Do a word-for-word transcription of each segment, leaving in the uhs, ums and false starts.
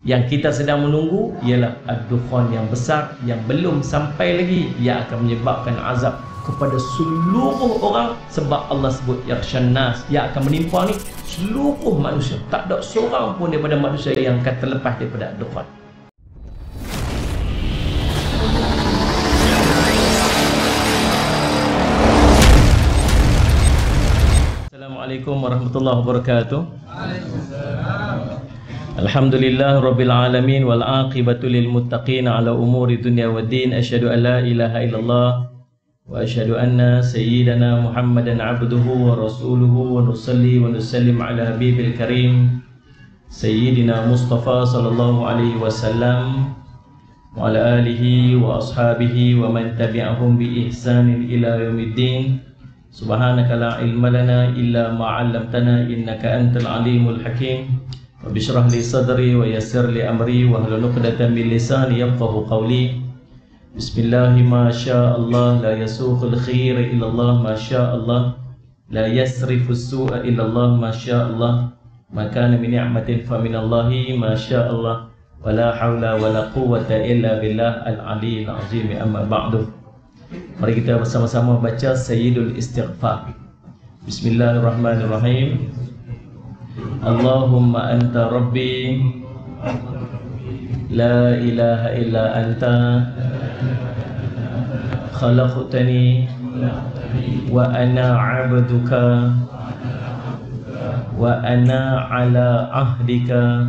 Yang kita sedang menunggu ialah ad-dukhan yang besar yang belum sampai lagi, yang akan menyebabkan azab kepada seluruh orang. Sebab Allah sebut yakhshan nas, yang akan menimpa ni seluruh manusia. Tak ada seorang pun daripada manusia yang akan terlepas daripada ad-dukhan. Assalamualaikum warahmatullahi wabarakatuh. Alhamdulillah Rabbil Alamin wal aqibatu lil muttaqin ala umuri dunya waddin. Asyhadu an la ilaha illallah wa asyhadu anna sayyidana Muhammadan abduhu wa rasuluhu, wa nusalli wa nusallim ala habibil karim Sayyidina Mustafa sallallahu alaihi wasallam wa ala alihi wa ashabihi wa man tabi'ahum bi ihsanin ila yaumiddin. Subhanaka la ilma lana illa ma 'allamtana innaka antal alimul hakim. Rabbi shrah li sadri wa yassir li amri wa hlul 'uqdatam min lisani yafqahu qawli. Bismillah ma syaa Allah la yasuqul khair illa Allah ma syaa Allah la yasrifu as-su'a illa Allah ma syaa Allah ma kana min ni'matin fa min Allah ma syaa Allah wa la haula wa la quwwata illa billah al-'aliyyil 'azim. Amma ba'du. Mari kita bersama-sama baca Sayyidul Istighfar. Bismillahirrahmanirrahim. Allahumma anta rabbi la ilaha illa anta khalaqtani wa ana 'abduka wa ana ala ahdika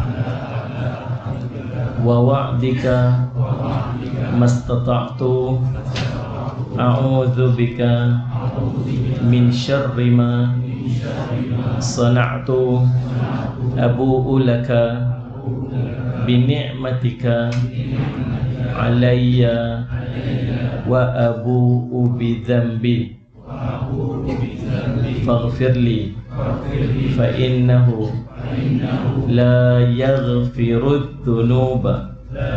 wa wa'dika mastata'tu a'udzu bika min syarri ma sana'tu abu'u laka bi ni'matika alayya wa abu'u bi dhanbi faghfirli fa innahu la yaghfiru dhunuba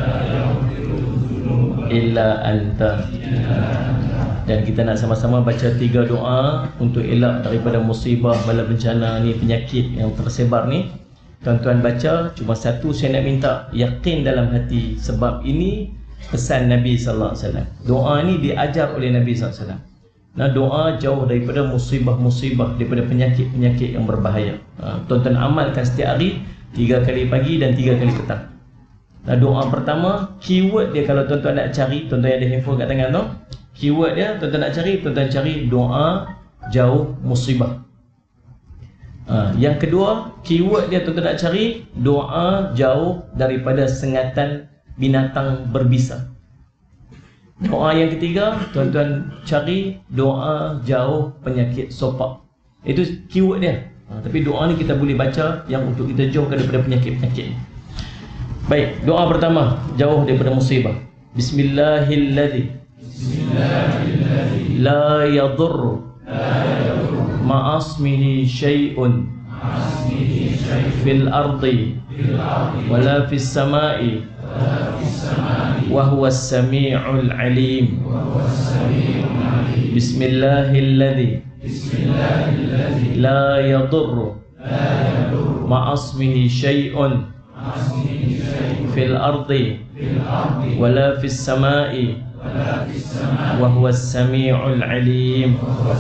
illa anta. Dan kita nak sama-sama baca tiga doa untuk elak daripada musibah, bala bencana ni, penyakit yang tersebar ni. Tuan-tuan baca, cuma satu saya nak minta, yakin dalam hati, sebab ini pesan Nabi sallallahu alaihi wasallam. Doa ni diajar oleh Nabi sallallahu alaihi wasallam. Nah, doa jauh daripada musibah-musibah, daripada penyakit-penyakit yang berbahaya. Ha, tuan-tuan amalkan setiap hari, tiga kali pagi dan tiga kali petang. Nah, doa pertama, keyword dia kalau tuan-tuan nak cari, tuan-tuan ada handphone kat tangan tu, keyword dia tuan-tuan nak cari, tuan-tuan cari doa jauh musibah. Ha, yang kedua, keyword dia tuan-tuan nak cari doa jauh daripada sengatan binatang berbisa. Doa yang ketiga, tuan-tuan cari doa jauh penyakit sopak. Itu keyword dia. Ha, tapi doa ni kita boleh baca yang untuk kita jauhkan daripada penyakit-penyakit. Baik, doa pertama jauh daripada musibah. Bismillahilladzi Bismillahilladzi la yadurru ma'asmihi syai'un fil ardi wala fis sama'i wa huwa as-sami'ul 'alim. Bismillahilladzi la yadurru ma'asmihi syai'un fil ardi wala fis sama'i wa huwa as-sami'ul 'alim.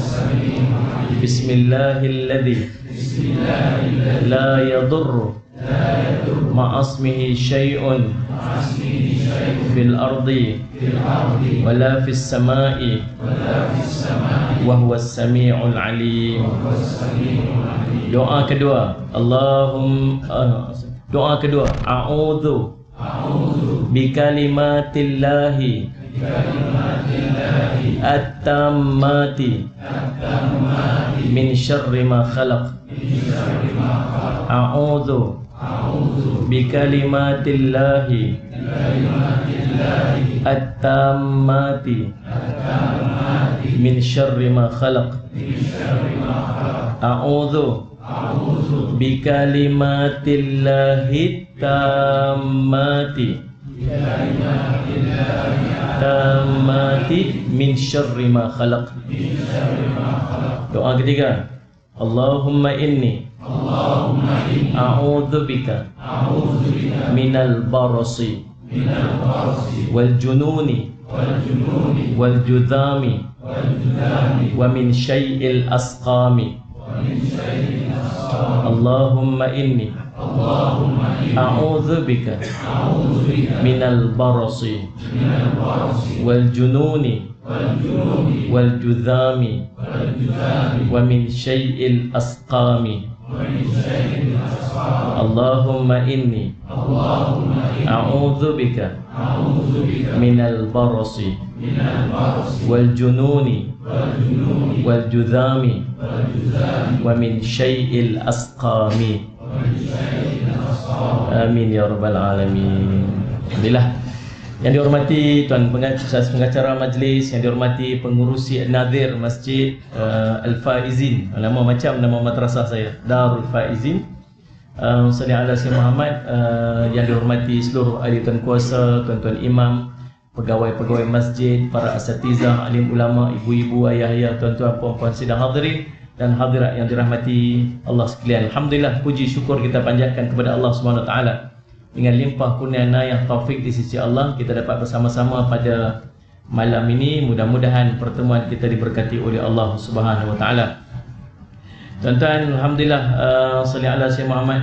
Bismillahilladzi la yadurru ma'asmihi syai'un fil ardi wala fis sama'i wa huwa as-sami'ul 'alim. Doa kedua, Allahumma Doa kedua, a'udzu bi kalimatillahi at-tammati min syarri ma khalaq. A'udzu bi kalimatillahi at-tammati min syarri ma khalaq. A'udzu bi kalimatillahi tammati tammati min syarri ma khalaq. Doa ketiga, Allahumma inni Allahumma inni a'udzubika a'udzubika minal barasi minal barasi wal jununi wal jununi wal judhami wal judami wa min syai'il asqami. wa min syai'il asqam. Allahumma inni Allahumma inni a'udzubika a'udzubika minal barasi minal barasi wal jununi wal jununi wal judhami wal judami wa min syai'il asqami. wa min syai'il asqam. Allahumma inni Allahumma inni a'udzubika a'udzubika minal barasi minal barasi wal jununi wal jununi wal judhami wal judami wa min syai'il asqami. wa min syai'il asqam. Amin ya rabbal alamin. Alhamdulillah. Yang dihormati tuan pengacara, pengacara majlis, yang dihormati pengurusi Nadir Masjid uh, Al-Faizin. Nama macam nama madrasah saya, Darul Faizin. Uh, Salli ala Sayyidina Muhammad. Uh, yang dihormati seluruh ahli tuan kuasa, tuan-tuan imam, pegawai-pegawai masjid, para asatizah, alim ulama, ibu-ibu, ayah-ayah, tuan-tuan, puan-puan sidang hadirin dan hadirat yang dirahmati Allah sekalian. Alhamdulillah, puji syukur kita panjatkan kepada Allah Subhanahu Wa Taala. Dengan limpah kurnia yang taufik di sisi Allah, kita dapat bersama-sama pada malam ini. Mudah-mudahan pertemuan kita diberkati oleh Allah Subhanahu Wa Taala. Tuan-tuan, alhamdulillah, uh, salli ala Sayyidina Muhammad.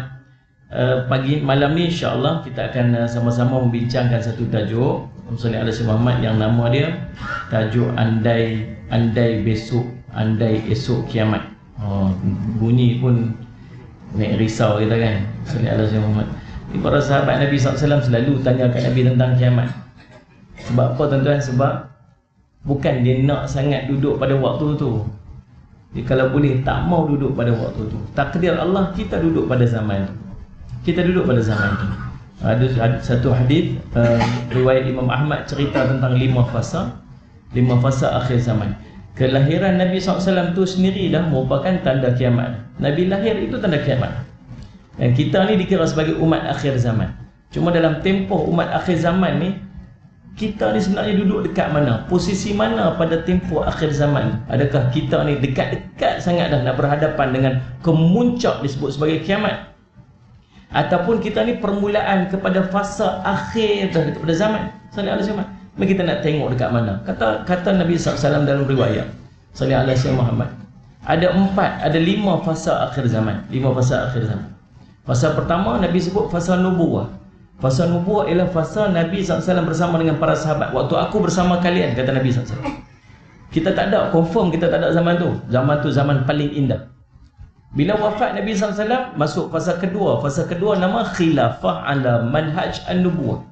Uh, pagi malam ni insya-Allah kita akan uh, sama-sama membincangkan satu tajuk, salli ala Sayyidina Muhammad, yang nama dia tajuk andai andai besok, andai esok kiamat. Oh, bunyi pun naik risau kita kan. Salli ala Sayyidina Muhammad. Para sahabat Nabi sallallahu alaihi wasallam selalu tanya kat Nabi tentang kiamat. Sebab apa tuan-tuan? Sebab bukan dia nak sangat duduk pada waktu tu. Dia kalau boleh tak mau duduk pada waktu tu. Takdir Allah kita duduk pada zaman tu. Kita duduk pada zaman tu. Ada, ada satu hadis uh, riwayat Imam Ahmad cerita tentang lima fasa, lima fasa akhir zaman. Kelahiran Nabi sallallahu alaihi wasallam tu sendiri dah merupakan tanda kiamat. Nabi lahir itu tanda kiamat. Dan kita ni dikira sebagai umat akhir zaman. Cuma dalam tempoh umat akhir zaman ni, kita ni sebenarnya duduk dekat mana? Posisi mana pada tempoh akhir zaman? Adakah kita ni dekat-dekat sangat dah nak berhadapan dengan kemuncak disebut sebagai kiamat? Ataupun kita ni permulaan kepada fasa akhir dah kepada zaman? Sallallahu alaihi wasallam. Mari kita nak tengok dekat mana. Kata kata Nabi sallallahu alaihi wasallam dalam riwayat, sallallahu alaihi wasallam Muhammad, ada empat, ada lima fasa akhir zaman. Lima fasa akhir zaman. Fasa pertama Nabi sebut fasa nubuwah. Fasa nubuwah ialah fasa Nabi sallallahu alaihi wasallam bersama dengan para sahabat. Waktu aku bersama kalian, kata Nabi sallallahu alaihi wasallam. Kita tak ada, confirm kita tak ada zaman tu. Zaman tu zaman paling indah. Bila wafat Nabi sallallahu alaihi wasallam, masuk fasa kedua. Fasa kedua nama khilafah ala manhaj an-nubuwah.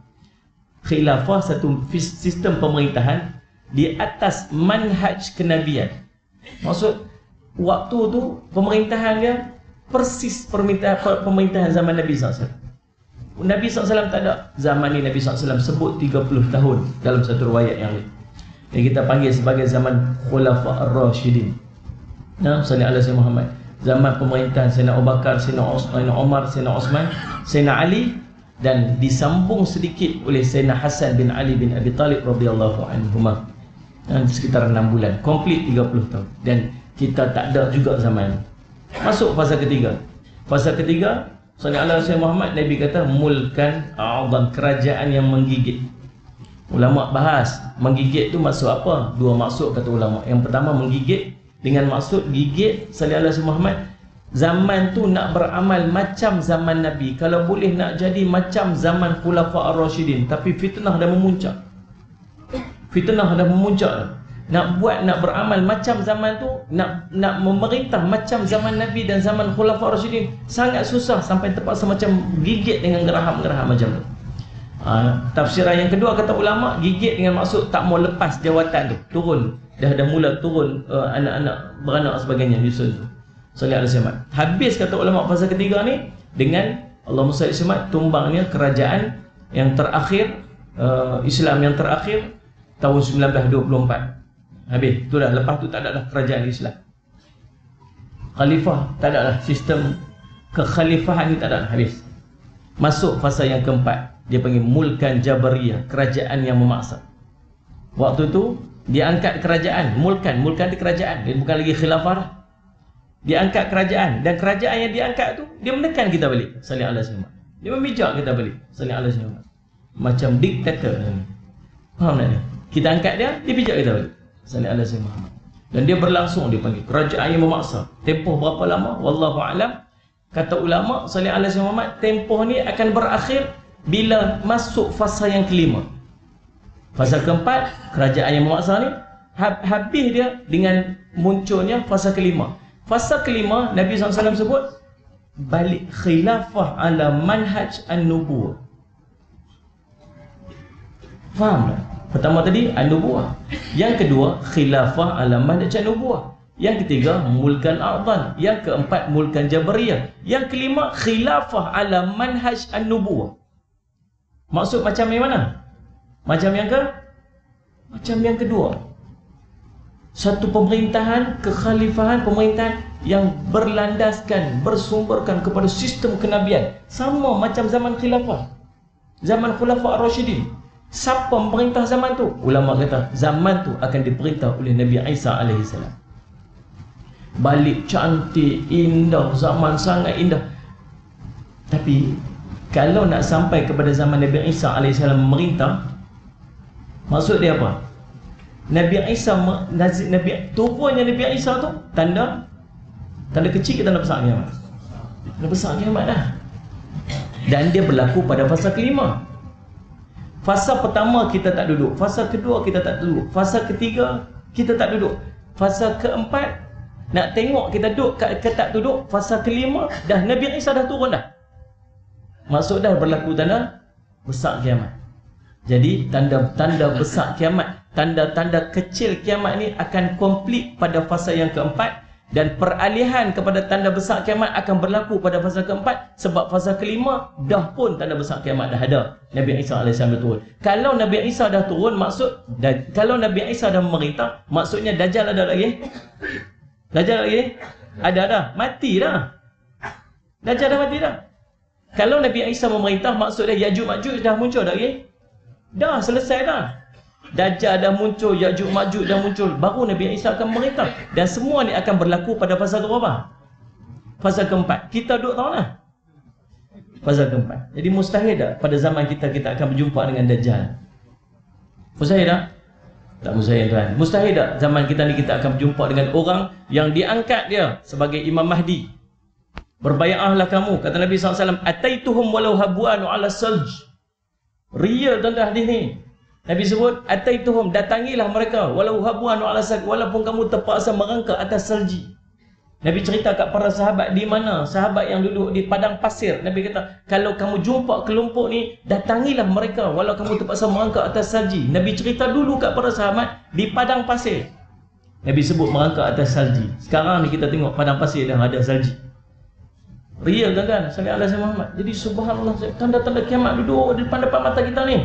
Khilafah satu sistem pemerintahan di atas manhaj kenabian. Maksud waktu tu pemerintahan dia persis pemerintahan, pemerintahan zaman Nabi sallallahu alaihi wasallam. Nabi sallallahu alaihi wasallam tak ada. Zaman ni Nabi sallallahu alaihi wasallam sebut tiga puluh tahun dalam satu riwayat yang lain. Yang kita panggil sebagai zaman Khulafa ar-Rasyidin. Nah, sallallahu alaihi wasallam Muhammad. Zaman pemerintahan Sayyidina Abu Bakar, Sayyidina Umar, Sayyidina Osman, Sayyidina Ali, dan disambung sedikit oleh Sayyidina Hasan bin Ali bin Abi Talib radhiyallahu anhuma. Nah, sekitar enam bulan. Komplit tiga puluh tahun. Dan kita tak ada juga zaman. Masuk fasa ketiga. Fasa ketiga, sallallahu alaihi wasallam Muhammad, Nabi kata mulkan a'zam, kerajaan yang menggigit. Ulama bahas menggigit tu maksud apa? Dua maksud kata ulama. Yang pertama menggigit dengan maksud gigit sallallahu alaihi wasallam Muhammad. Zaman tu nak beramal macam zaman Nabi. Kalau boleh nak jadi macam zaman Khulafa ar-Rasyidin, tapi fitnah dah memuncak. Fitnah dah memuncak. Nak buat, nak beramal macam zaman tu, nak nak memerintah macam zaman Nabi dan zaman Khulafa Rasyidin sangat susah, sampai terpaksa macam gigit dengan geraham-geraham macam tu. Ha, tafsiran yang kedua kata ulama, gigit dengan maksud tak mau lepas jawatan tu, turun. Dah dah mula turun uh, anak-anak beranak sebagainya nyusun tu. Sallallahu alaihi wasallam. Habis kata ulama fasa ketiga ni dengan Allahumma salli alaihi tumbangnya kerajaan yang terakhir, uh, Islam yang terakhir tahun sembilan belas dua puluh empat. Habis, tu dah, lepas tu tak ada dah kerajaan Islam. Khalifah, tak ada dah. Sistem kekhalifahan ni tak ada dah, habis. Masuk fasa yang keempat, dia panggil mulkan Jabariyah, kerajaan yang memaksa. Waktu tu, dia angkat kerajaan, mulkan, mulkan di kerajaan. Dia bukan lagi khilafah dah. Dia angkat kerajaan, dan kerajaan yang diangkat tu dia menekan kita balik. Sallallahu alaihi wasallam. Dia memijak kita balik. Sallallahu alaihi wasallam. Macam diktator ni. Faham tak ni? Kita angkat dia, dia pijak kita balik. Sallallahu alaihi wasallam. Dan dia berlangsung, dia panggil kerajaan yang memaksa. Tempoh berapa lama? Wallahu alam. Kata ulama sallallahu alaihi wasallam, tempoh ni akan berakhir bila masuk fasa yang kelima. Fasa keempat, kerajaan yang memaksa ni habis dia dengan munculnya fasa kelima. Fasa kelima, Nabi sallallahu alaihi wasallam sebut balik khilafah ala manhaj an-nubuwah. Faham tak? Pertama tadi an-nubuwah. Yang kedua khilafah ala manhaj an-nubuwah. Yang ketiga mulkan a'dhan. Yang keempat mulkan jabariyah. Yang kelima khilafah ala manhaj an-nubuwah. Maksud macam yang mana? Macam yang ke? Macam yang kedua. Satu pemerintahan, kekhalifahan, pemerintahan yang berlandaskan, bersumberkan kepada sistem kenabian. Sama macam zaman khilafah, zaman khulafah ar-rasyidin. Siapa pemerintah zaman tu? Ulama kata zaman tu akan diperintah oleh Nabi Isa alaihi salam. Balik cantik, indah, zaman sangat indah. Tapi kalau nak sampai kepada zaman Nabi Isa alaihi salam memerintah, maksud dia apa? Nabi Isa, Nabi turunnya Nabi Isa tu tanda tanda kecil ke tanda besar kiamat? Tanda besar kiamat dah. Dan dia berlaku pada fasa kelima. Fasa pertama kita tak duduk, fasa kedua kita tak duduk, fasa ketiga kita tak duduk, fasa keempat nak tengok kita duduk ke, ke tak duduk, fasa kelima dah Nabi Isa dah turun dah. Maksud dah berlaku tanda besar kiamat. Jadi tanda-tanda besar kiamat, tanda-tanda kecil kiamat ni akan komplit pada fasa yang keempat, dan peralihan kepada tanda besar kiamat akan berlaku pada fasa keempat, sebab fasa kelima dah pun tanda besar kiamat dah ada. Nabi Isa alaihi salam dah turun. Kalau Nabi Isa dah turun, maksud dah, kalau Nabi Isa dah memerintah, maksudnya Dajjal ada lagi? Dajjal lagi? Ada dah, mati dah. Dajjal dah mati dah. Kalau Nabi Isa memerintah, maksudnya Yajuj Majuj dah muncul dah lagi? Dah selesai dah. Dajjal dah muncul, Yajuj Majuj dah muncul, baru Nabi Isa akan memerintah. Dan semua ni akan berlaku pada fasa berapa? Fasa keempat. Kita duduk tahu lah fasa keempat. Jadi mustahil tak pada zaman kita kita akan berjumpa dengan Dajjal? Mustahil tak? Tak mustahil tuan. Mustahil tak zaman kita ni kita akan berjumpa dengan orang yang diangkat dia sebagai Imam Mahdi? Berbaiatlah kamu, kata Nabi sallallahu alaihi wasallam, ataituhum walau habuan ala salj. Real tuan-tuan hadis ni. Nabi sebut ataituhum, datangilah mereka walau habuan ala salj, walaupun kamu terpaksa merangkak atas salji. Nabi cerita kat para sahabat di mana? Sahabat yang duduk di padang pasir. Nabi kata, kalau kamu jumpa kelompok ni, datangilah mereka walau kamu terpaksa merangkak atas salji. Nabi cerita dulu kat para sahabat di padang pasir. Nabi sebut merangkak atas salji. Sekarang ni kita tengok padang pasir dah ada salji. Real tuan-tuan, sallallahu alaihi wasallam. Jadi subhanallah, tanda-tanda kiamat duduk di depan-depan mata kita ni.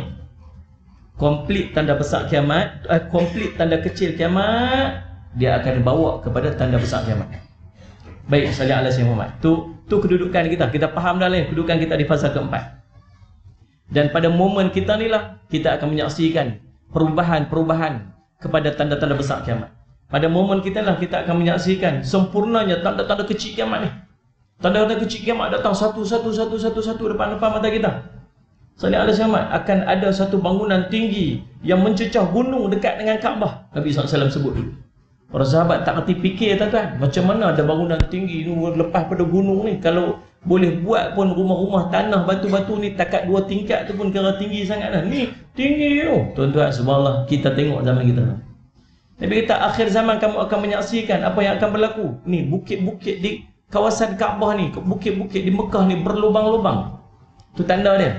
Komplit tanda besar kiamat, eh, komplit tanda kecil kiamat, dia akan dibawa kepada tanda besar kiamat. Baik, sallallahu alaihi wasallam. Tu tu kedudukan kita. Kita faham dah lah kedudukan kita di fasa keempat. Dan pada momen kita ni lah kita akan menyaksikan perubahan-perubahan kepada tanda-tanda besar kiamat. Pada momen kita lah kita akan menyaksikan sempurnanya tanda-tanda kecil kiamat ni. Tanda-tanda kecil kiamat datang satu satu satu satu satu depan-depan mata kita. Sallallahu alaihi wasallam, akan ada satu bangunan tinggi yang mencecah gunung dekat dengan Kaabah. Nabi sallallahu alaihi wasallam sebut dulu. Para sahabat tak kerti fikir tuan-tuan, macam mana ada bangunan tinggi ni lepas pada gunung ni. Kalau boleh buat pun rumah-rumah tanah batu-batu ni takat dua tingkat tu pun kira tinggi sangat dah. Ni tinggi tu. Tuan-tuan, subhanallah, kita tengok zaman kita. Nabi kata akhir zaman kamu akan menyaksikan apa yang akan berlaku. Ni bukit-bukit di kawasan Kaabah ni, bukit-bukit di Mekah ni berlubang-lubang. Tu tanda dia.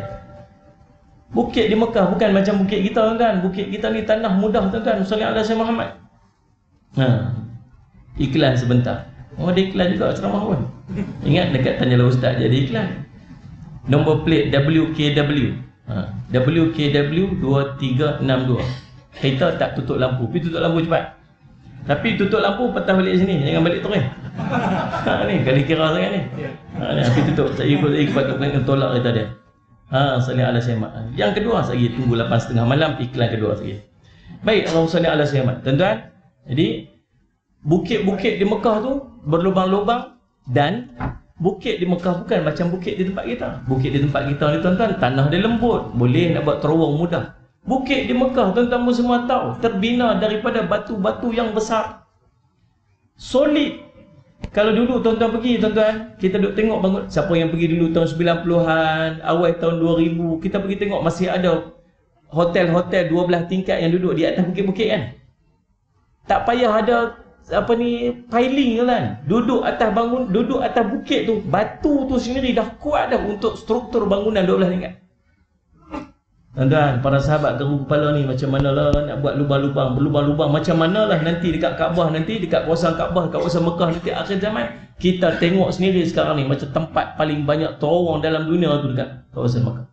Bukit di Mekah bukan macam bukit kita tuan-tuan. Bukit kita ni tanah mudah tuan-tuan. Sallallahu alaihi wasallam Muhammad. Ha. Iklan sebentar. Oh, ada iklan juga ceramah pun. Ingat dekat Tanyalah Ustaz jadi iklan. Nombor plate W K W. Ha. W K W dua tiga enam dua. Kereta tak tutup lampu. Pergi tutup lampu cepat. Tapi tutup lampu patah balik sini. Jangan balik terus. Ha ni kali kira sangat ni. Ha ni api tutup. Saya ikut saya patut kena tolak kereta dia. Ha, sallallahu alaihi wasallam. Yang kedua lagi tunggu lapan tiga puluh malam iklan kedua lagi. Baik, Allahumma salli ala sayyidina. Tuan-tuan, jadi bukit-bukit di Mekah tu berlubang-lubang, dan bukit di Mekah bukan macam bukit di tempat kita. Bukit di tempat kita ni tuan-tuan, tanah dia lembut, boleh nak buat terowong mudah. Bukit di Mekah tuan-tuan semua tahu terbina daripada batu-batu yang besar, solid. Kalau dulu tuan-tuan pergi, tuan-tuan, kita duduk tengok bangun, siapa yang pergi dulu tahun sembilan puluhan, awal tahun dua ribu, kita pergi tengok masih ada hotel-hotel dua belas tingkat yang duduk di atas bukit-bukit kan. Tak payah ada apa ni piling kan. Duduk atas bangun, duduk atas bukit tu, batu tu sendiri dah kuat dah untuk struktur bangunan dua belas tingkat. Tuan-tuan, para sahabat geru kepala ni macam manalah nak buat lubang-lubang, berlubang-lubang macam manalah nanti dekat Kaabah, nanti dekat kawasan Kaabah, kawasan Mekah nanti akhir zaman. Kita tengok sendiri sekarang ni macam tempat paling banyak terowong dalam dunia tu dekat kawasan Mekah.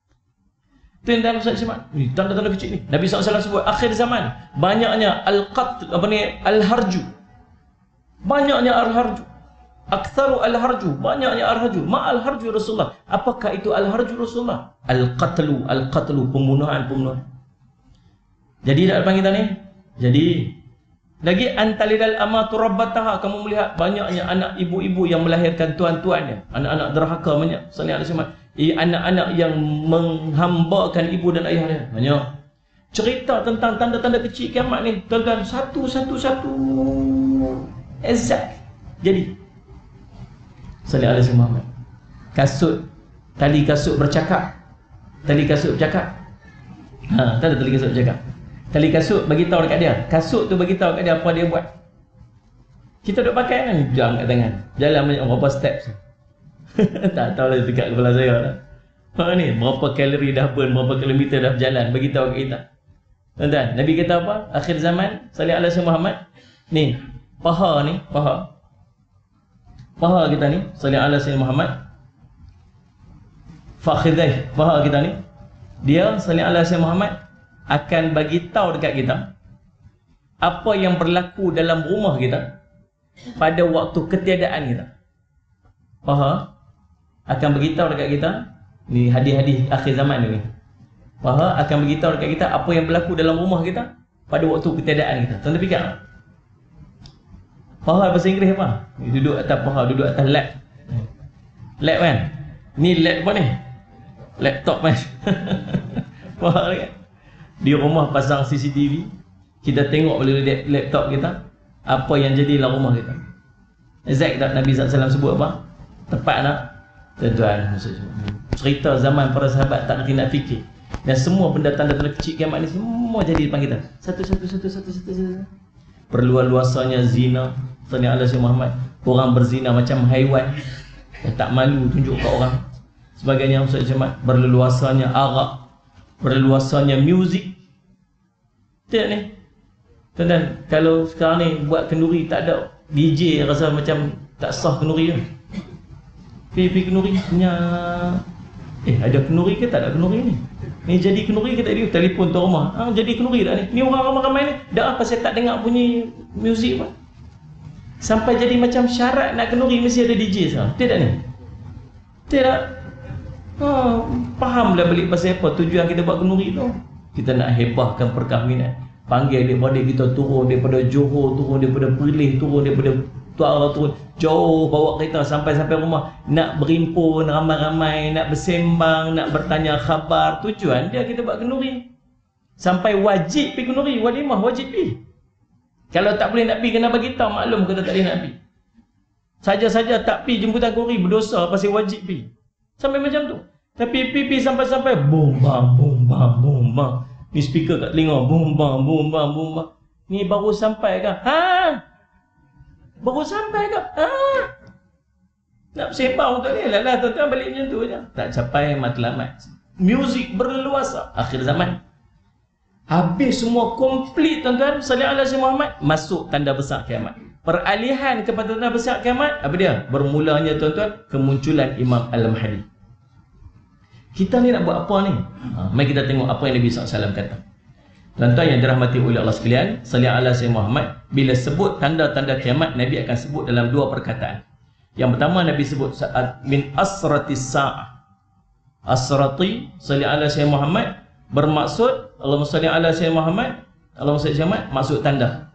Tu yang dalam Ustaz Syamad ni, tanda-tanda kecil ni. Nabi sallallahu alaihi wasallam sebut akhir zaman banyaknya al-qatl, apa ni, al-harju. Banyaknya al-harju. Aktsaru al-harju, banyaknya al-harju. Ma al-harju Rasulullah. Apakah itu al-harju Rasulullah? Al-qatlu, al-qatlu, pembunuhan-pembunuhan. Jadi tak depan kita ni. Jadi lagi antalilal amatu rabbataha, kamu melihat banyaknya anak ibu-ibu yang melahirkan tuan-tuannya, anak-anak derhaka banyak. Sallallahu alaihi wasallam. Anak-anak yang menghambakan ibu dan ayah dia banyak. Cerita tentang tanda-tanda kecil kiamat ni tuan-tuan, satu-satu-satu exact. Jadi sallallahu alaihi wasallam, kasut, tali kasut bercakap. Tali kasut bercakap. Ha, tak ada tali kasut bercakap. Tali kasut bagi tahu dekat dia. Kasut tu bagi tahu dekat dia apa dia buat. Kita duk pakai kan, jam kat tangan. Jalan banyak berapa steps. Tak tahu lah dekat kepala saya lah. Ha ni, berapa kalori dah burn, berapa kilometer dah berjalan, bagi tahu kat kita. Tuan-tuan, Nabi kata apa? Akhir zaman, sallallahu alaihi Muhammad. Ni, paha ni, paha. Paha kita ni, sallallahu alaihi Muhammad. Fakhidai, paha kita ni, dia sallallahu alaihi Muhammad akan bagi tahu dekat kita apa yang berlaku dalam rumah kita pada waktu ketiadaan kita. Paha akan beritahu dekat kita, ni hadis-hadis akhir zaman ni. Paha akan beritahu dekat kita apa yang berlaku dalam rumah kita pada waktu ketiadaan kita. Tuan-tuan fikir tak? Paha bahasa Inggeris apa? Duduk atas paha, duduk atas lap. Lap kan? Ni lap apa ni? Laptop kan? Paha kan? Di rumah pasang C C T V, kita tengok melalui laptop kita apa yang jadi dalam rumah kita. Exact tak Nabi sallallahu alaihi wasallam sebut apa? Tepat tak? Tuan-tuan, cerita zaman para sahabat tak nak nak fikir. Dan semua benda tanda-tanda kecil kiamat ni semua jadi depan kita. Satu-satu satu-satu satu-satu. Perluas-luasannya zina, sallallahu alaihi Muhammad. Orang berzina macam haiwan, tak malu tunjuk kat orang. Sebagainya Ustaz Jamat. Berleluasannya arak, berleluasannya muzik. Tengok ni. Tuan-tuan, kalau sekarang ni buat kenduri tak ada D J, rasa macam tak sah kenduri tu. Pergi kenduri punya. Eh, ada kenduri ke tak ada kenduri ni? Ni jadi kenduri ke tak dia? Telefon tu rumah. Ha, jadi kenduri tak ni? Ni orang ramai-ramai ni. Dah apa saya tak dengar bunyi muzik pun. Sampai jadi macam syarat nak kenduri mesti ada D J sekarang. Tidak ni? Tidak. Ha, fahamlah balik pasal apa tujuan kita buat kenduri tu. Kita nak hebahkan perkahwinan. Panggil daripada kita turun daripada Johor, turun daripada Perlis, turun daripada Tuara, turun jauh, bawa kereta sampai-sampai rumah, nak berimpun ramai-ramai, nak bersembang, nak bertanya khabar. Tujuan dia kita buat kenduri. Sampai wajib pergi kenduri, walimah wajib pergi. Kalau tak boleh nak pergi kena bagi tahu, maklum kata tak boleh nak pergi. Saja-saja tak pergi jemputan kenduri berdosa pasal wajib pergi. Sampai macam tu. Tapi pergi sampai-sampai bom bam bom bam bom bam. Ni speaker kat telinga, bom bam bom bam bom bam. Ni baru sampai ke? Ha? Baru sampai ke? Ha? Nak bersembang untuk ni lah lah, tuan-tuan balik macam tu je. Tak capai matlamat. Muzik berleluasa akhir zaman. Habis semua komplit tuan-tuan, sallallahu alaihi Muhammad, masuk tanda besar kiamat. Peralihan kepada tanda besar kiamat, apa dia? Bermulanya tuan-tuan kemunculan Imam Al-Mahdi. Kita ni nak buat apa ni? Ha, mari kita tengok apa yang Nabi sallallahu alaihi wasallam kata. Tuan-tuan yang dirahmati oleh Allah sekalian, sallallahu alaihi Muhammad, bila sebut tanda-tanda kiamat, Nabi akan sebut dalam dua perkataan. Yang pertama Nabi sebut saat min asratis sa'ah. Asrati sallallahu alaihi Muhammad bermaksud Allahumma salli ala sayyidina Muhammad, Allahumma salli Muhammad, maksud tanda.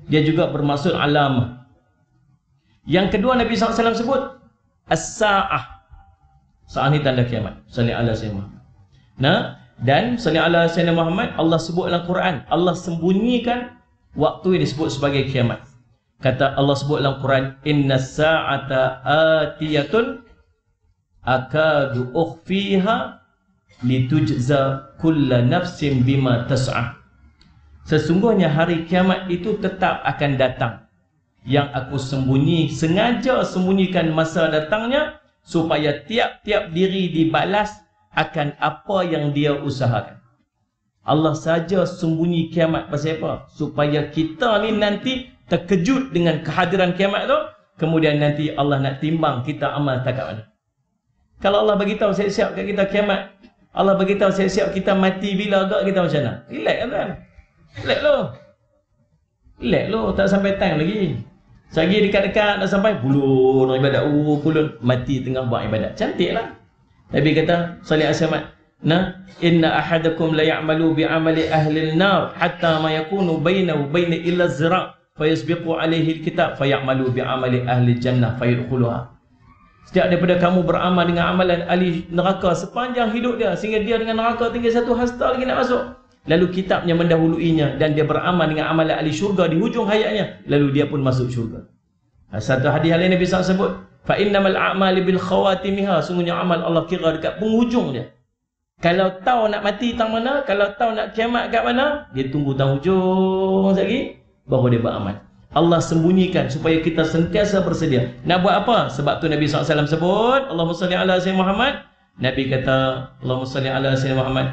dia juga bermaksud alamah. Yang kedua Nabi sallallahu alaihi wasallam sebut as-sa'ah. Sa'ah ni tanda kiamat. Sallallahu alaihi wasallam. Nah, dan sallallahu alaihi wasallam Muhammad, Allah sebut dalam Quran, Allah sembunyikan waktu yang disebut sebagai kiamat. Kata Allah sebut dalam Quran, inna sa'ata atiyatun akadu ukhfiha litujza kulla nafsin bima tas'a. Sesungguhnya hari kiamat itu tetap akan datang. Yang aku sembunyi, sengaja sembunyikan masa datangnya supaya tiap-tiap diri dibalas akan apa yang dia usahakan. Allah saja sembunyi kiamat pasal apa? Supaya kita ni nanti terkejut dengan kehadiran kiamat tu, kemudian nanti Allah nak timbang kita amal takat mana. Kalau Allah bagi tahu siap-siap kat kita kiamat, Allah bagi tahu siap-siap kita mati bila agak, kita macam mana? Relax kan? Relax lo. Relax lo, tak sampai time lagi. Sagi dekat-dekat dah sampai pulun ibadat, uh pulun mati tengah buat ibadat. Cantiklah. Nabi kata sallallahu alaihi wasallam, nah, inna ahadakum la ya'malu bi amali ahli an-nar hatta ma yakunu bainahu baina illa zira' fayasbiqu alaihi al-kitab fayamalu bi amali ahli jannah fayadkhuluha. Setiap daripada kamu beramal dengan amalan ahli neraka sepanjang hidup dia, sehingga dia dengan neraka tinggal satu hasta lagi nak masuk. Lalu kitabnya mendahuluinya dan dia beramal dengan amalan ahli syurga di hujung hayatnya, lalu dia pun masuk syurga. Satu hadis lain Nabi sallallahu alaihi wasallam sebut, fa innamal a'mali bil khawatimiha, sungguhnya amal Allah kira dekat penghujung dia. Kalau tahu nak mati tang mana, kalau tahu nak kiamat kat mana, dia tunggu tang hujung lagi baru dia beramal. Allah sembunyikan supaya kita sentiasa bersedia. Nak buat apa? Sebab tu Nabi sallallahu alaihi wasallam sebut, Allahumma salli ala sayyidina Muhammad. Nabi kata, Allahumma salli ala sayyidina Muhammad,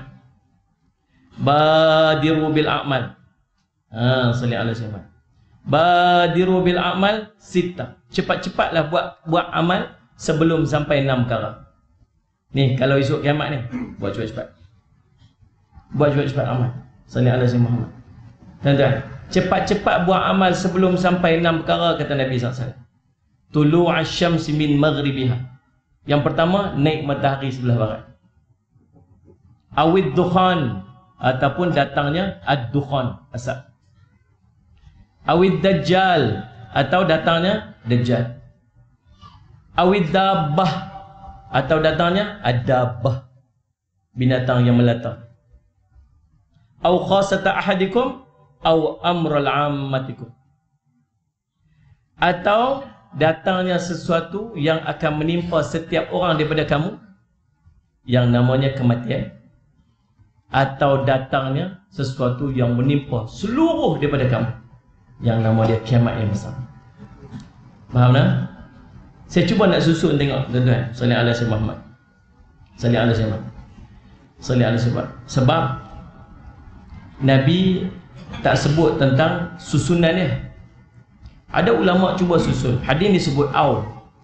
badiru bil a'mal. Ha, salli ala sayyidina Muhammad. Badiru bil a'mal sita. Cepat-cepatlah buat buat amal sebelum sampai enam perkara. Ni kalau esok kiamat ni, buat cepat-cepat. Buat cepat-cepat amal. Salli ala sayyidina Muhammad. Tuan-tuan, cepat-cepat buat amal sebelum sampai enam perkara, kata Nabi sallallahu alaihi wasallam. Tulu'ash syamsi min maghribiha. Yang pertama, naik matahari sebelah barat. Awid dukhan, ataupun datangnya ad-dukhan, asap. Awid dajjal, atau datangnya dajjal. Awid dabbah, atau datangnya ad-dabbah, binatang yang melata. Aw khasata ahadikum aw amral ammatikum, atau datangnya sesuatu yang akan menimpa setiap orang daripada kamu yang namanya kematian, atau datangnya sesuatu yang menimpa seluruh daripada kamu yang nama dia kiamat yang besar. Faham tak? Saya cuba nak susun tengok tuan-tuan. Sallallahu alaihi wasallam Muhammad. Sallallahu alaihi wasallam. Sallallahu alaihi wasallam. Sebab Nabi tak sebut tentang susunannya. Ada ulama cuba susun. Hadis disebut aw.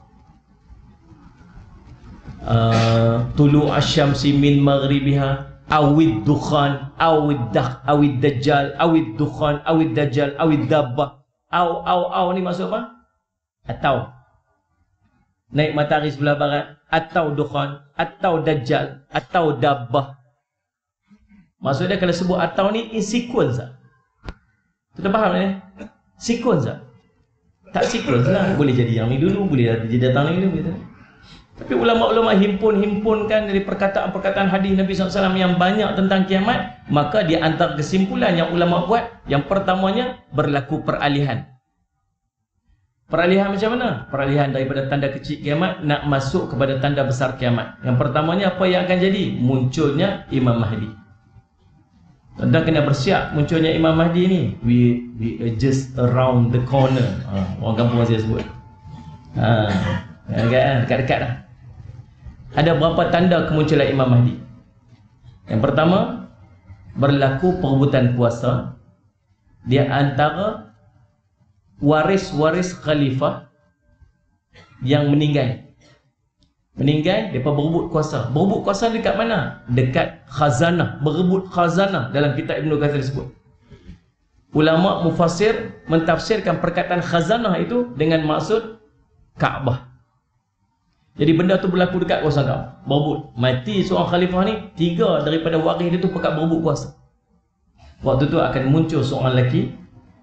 Uh, tulu asyamsi min maghribiha, awid dukhan, awid dak, awid dajjal, awid dukhan, awid dajjal, awid dabbah. Aw, aw, aw ni maksud apa? Atau naik matahari sebelah barat, atau dukhan, atau dajjal, atau dabbah. Maksudnya kalau sebut atau ni in sequence lah. Kita faham ni? Sequence lah. Tak sequence lah. Boleh jadi yang ni dulu, boleh jadi datang ni dulu gitu. Tapi ulama-ulama himpun-himpunkan dari perkataan-perkataan hadis Nabi sallallahu alaihi wasallam yang banyak tentang kiamat, maka di antara kesimpulan yang ulama buat, yang pertamanya berlaku peralihan. Peralihan macam mana? Peralihan daripada tanda kecil kiamat nak masuk kepada tanda besar kiamat. Yang pertamanya apa yang akan jadi? Munculnya Imam Mahdi. Tuan-tuan kena bersiap munculnya Imam Mahdi ni. We we are just around the corner. Ha, orang kampung saya sebut. Ha, kan dekat-dekat dah. Ada berapa tanda kemunculan Imam Mahdi? Yang pertama, berlaku perebutan kuasa di antara waris-waris khalifah yang meninggal. Meninggal, mereka berebut kuasa. Berebut kuasa dekat mana? Dekat khazanah. Berebut khazanah dalam kitab Ibn Kathir disebut. Ulama mufassir mentafsirkan perkataan khazanah itu dengan maksud Kaabah. Jadi benda tu berlaku dekat kuasa kau. Berebut. Mati seorang khalifah ni, tiga daripada waris dia tu pekat berebut kuasa. Waktu tu akan muncul seorang lelaki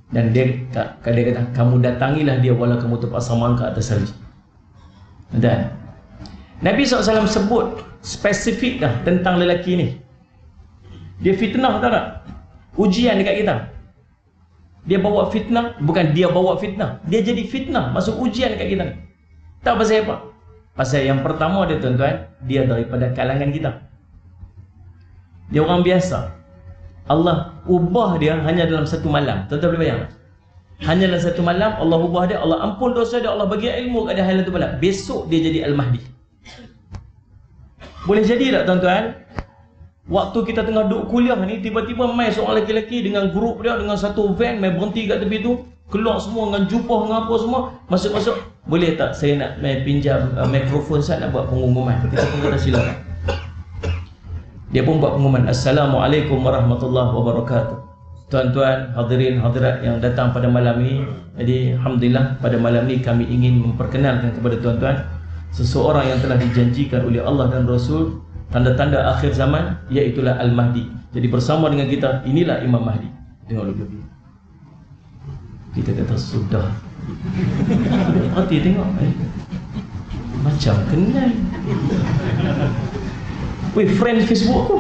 Dan dia dia kata, kamu datangilah dia walau kamu terpaksa mangkat atas salji. Dan Nabi sallallahu alaihi wasallam sebut spesifik dah tentang lelaki ni. Dia fitnah, tahu tak? Ujian dekat kita. Dia bawa fitnah, bukan dia bawa fitnah, dia jadi fitnah, masuk ujian dekat kita. Tahu pasal apa? Pasal yang pertama dia, tuan-tuan, dia daripada kalangan kita. Dia orang biasa. Allah ubah dia hanya dalam satu malam. Tuan-tuan boleh bayang tak? Hanya dalam satu malam Allah ubah dia, Allah ampun dosa dia, Allah bagi ilmu kat dia hal itu malam. Besok dia jadi Al-Mahdi. Boleh jadi tak, tuan-tuan? Waktu kita tengah duduk kuliah ni, tiba-tiba mai seorang lelaki dengan grup dia, dengan satu van, mai berhenti kat tepi tu, keluar semua dengan jubah dengan apa semua, masuk-masuk. Boleh tak saya nak mai pinjam uh, mikrofon, saya nak buat pengumuman. Kita pun kata silakan. Dia pun buat pengumuman, Assalamualaikum warahmatullahi wabarakatuh. Tuan-tuan, hadirin hadirat yang datang pada malam ini. Jadi alhamdulillah pada malam ini kami ingin memperkenalkan kepada tuan-tuan seseorang yang telah dijanjikan oleh Allah dan Rasul, tanda-tanda akhir zaman, iaitulah Al-Mahdi. Jadi bersama dengan kita, inilah Imam Mahdi. Tengok dulu. Kita kata sudah. Hati tengok eh. Macam kenal. Weh, friend Facebook aku.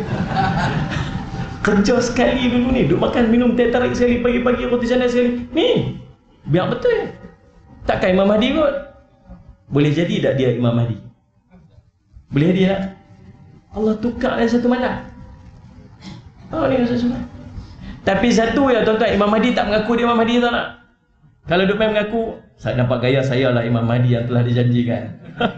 Kerja sekali dulu ni, duk makan minum teh tarik sekali, pagi-pagi roti canai sekali. Ni, biar betul. Takkan Imam Mahdi kot. Boleh jadi tak dia Imam Mahdi? Boleh jadi tak? Allah tukar dia satu malam. Oh ni satu malam. Tapi satu ya tuan-tuan, Imam Mahdi tak mengaku dia Imam Mahdi, tak nak? Kalau dia main mengaku, saya nampak gaya saya lah Imam Mahdi yang telah dijanjikan.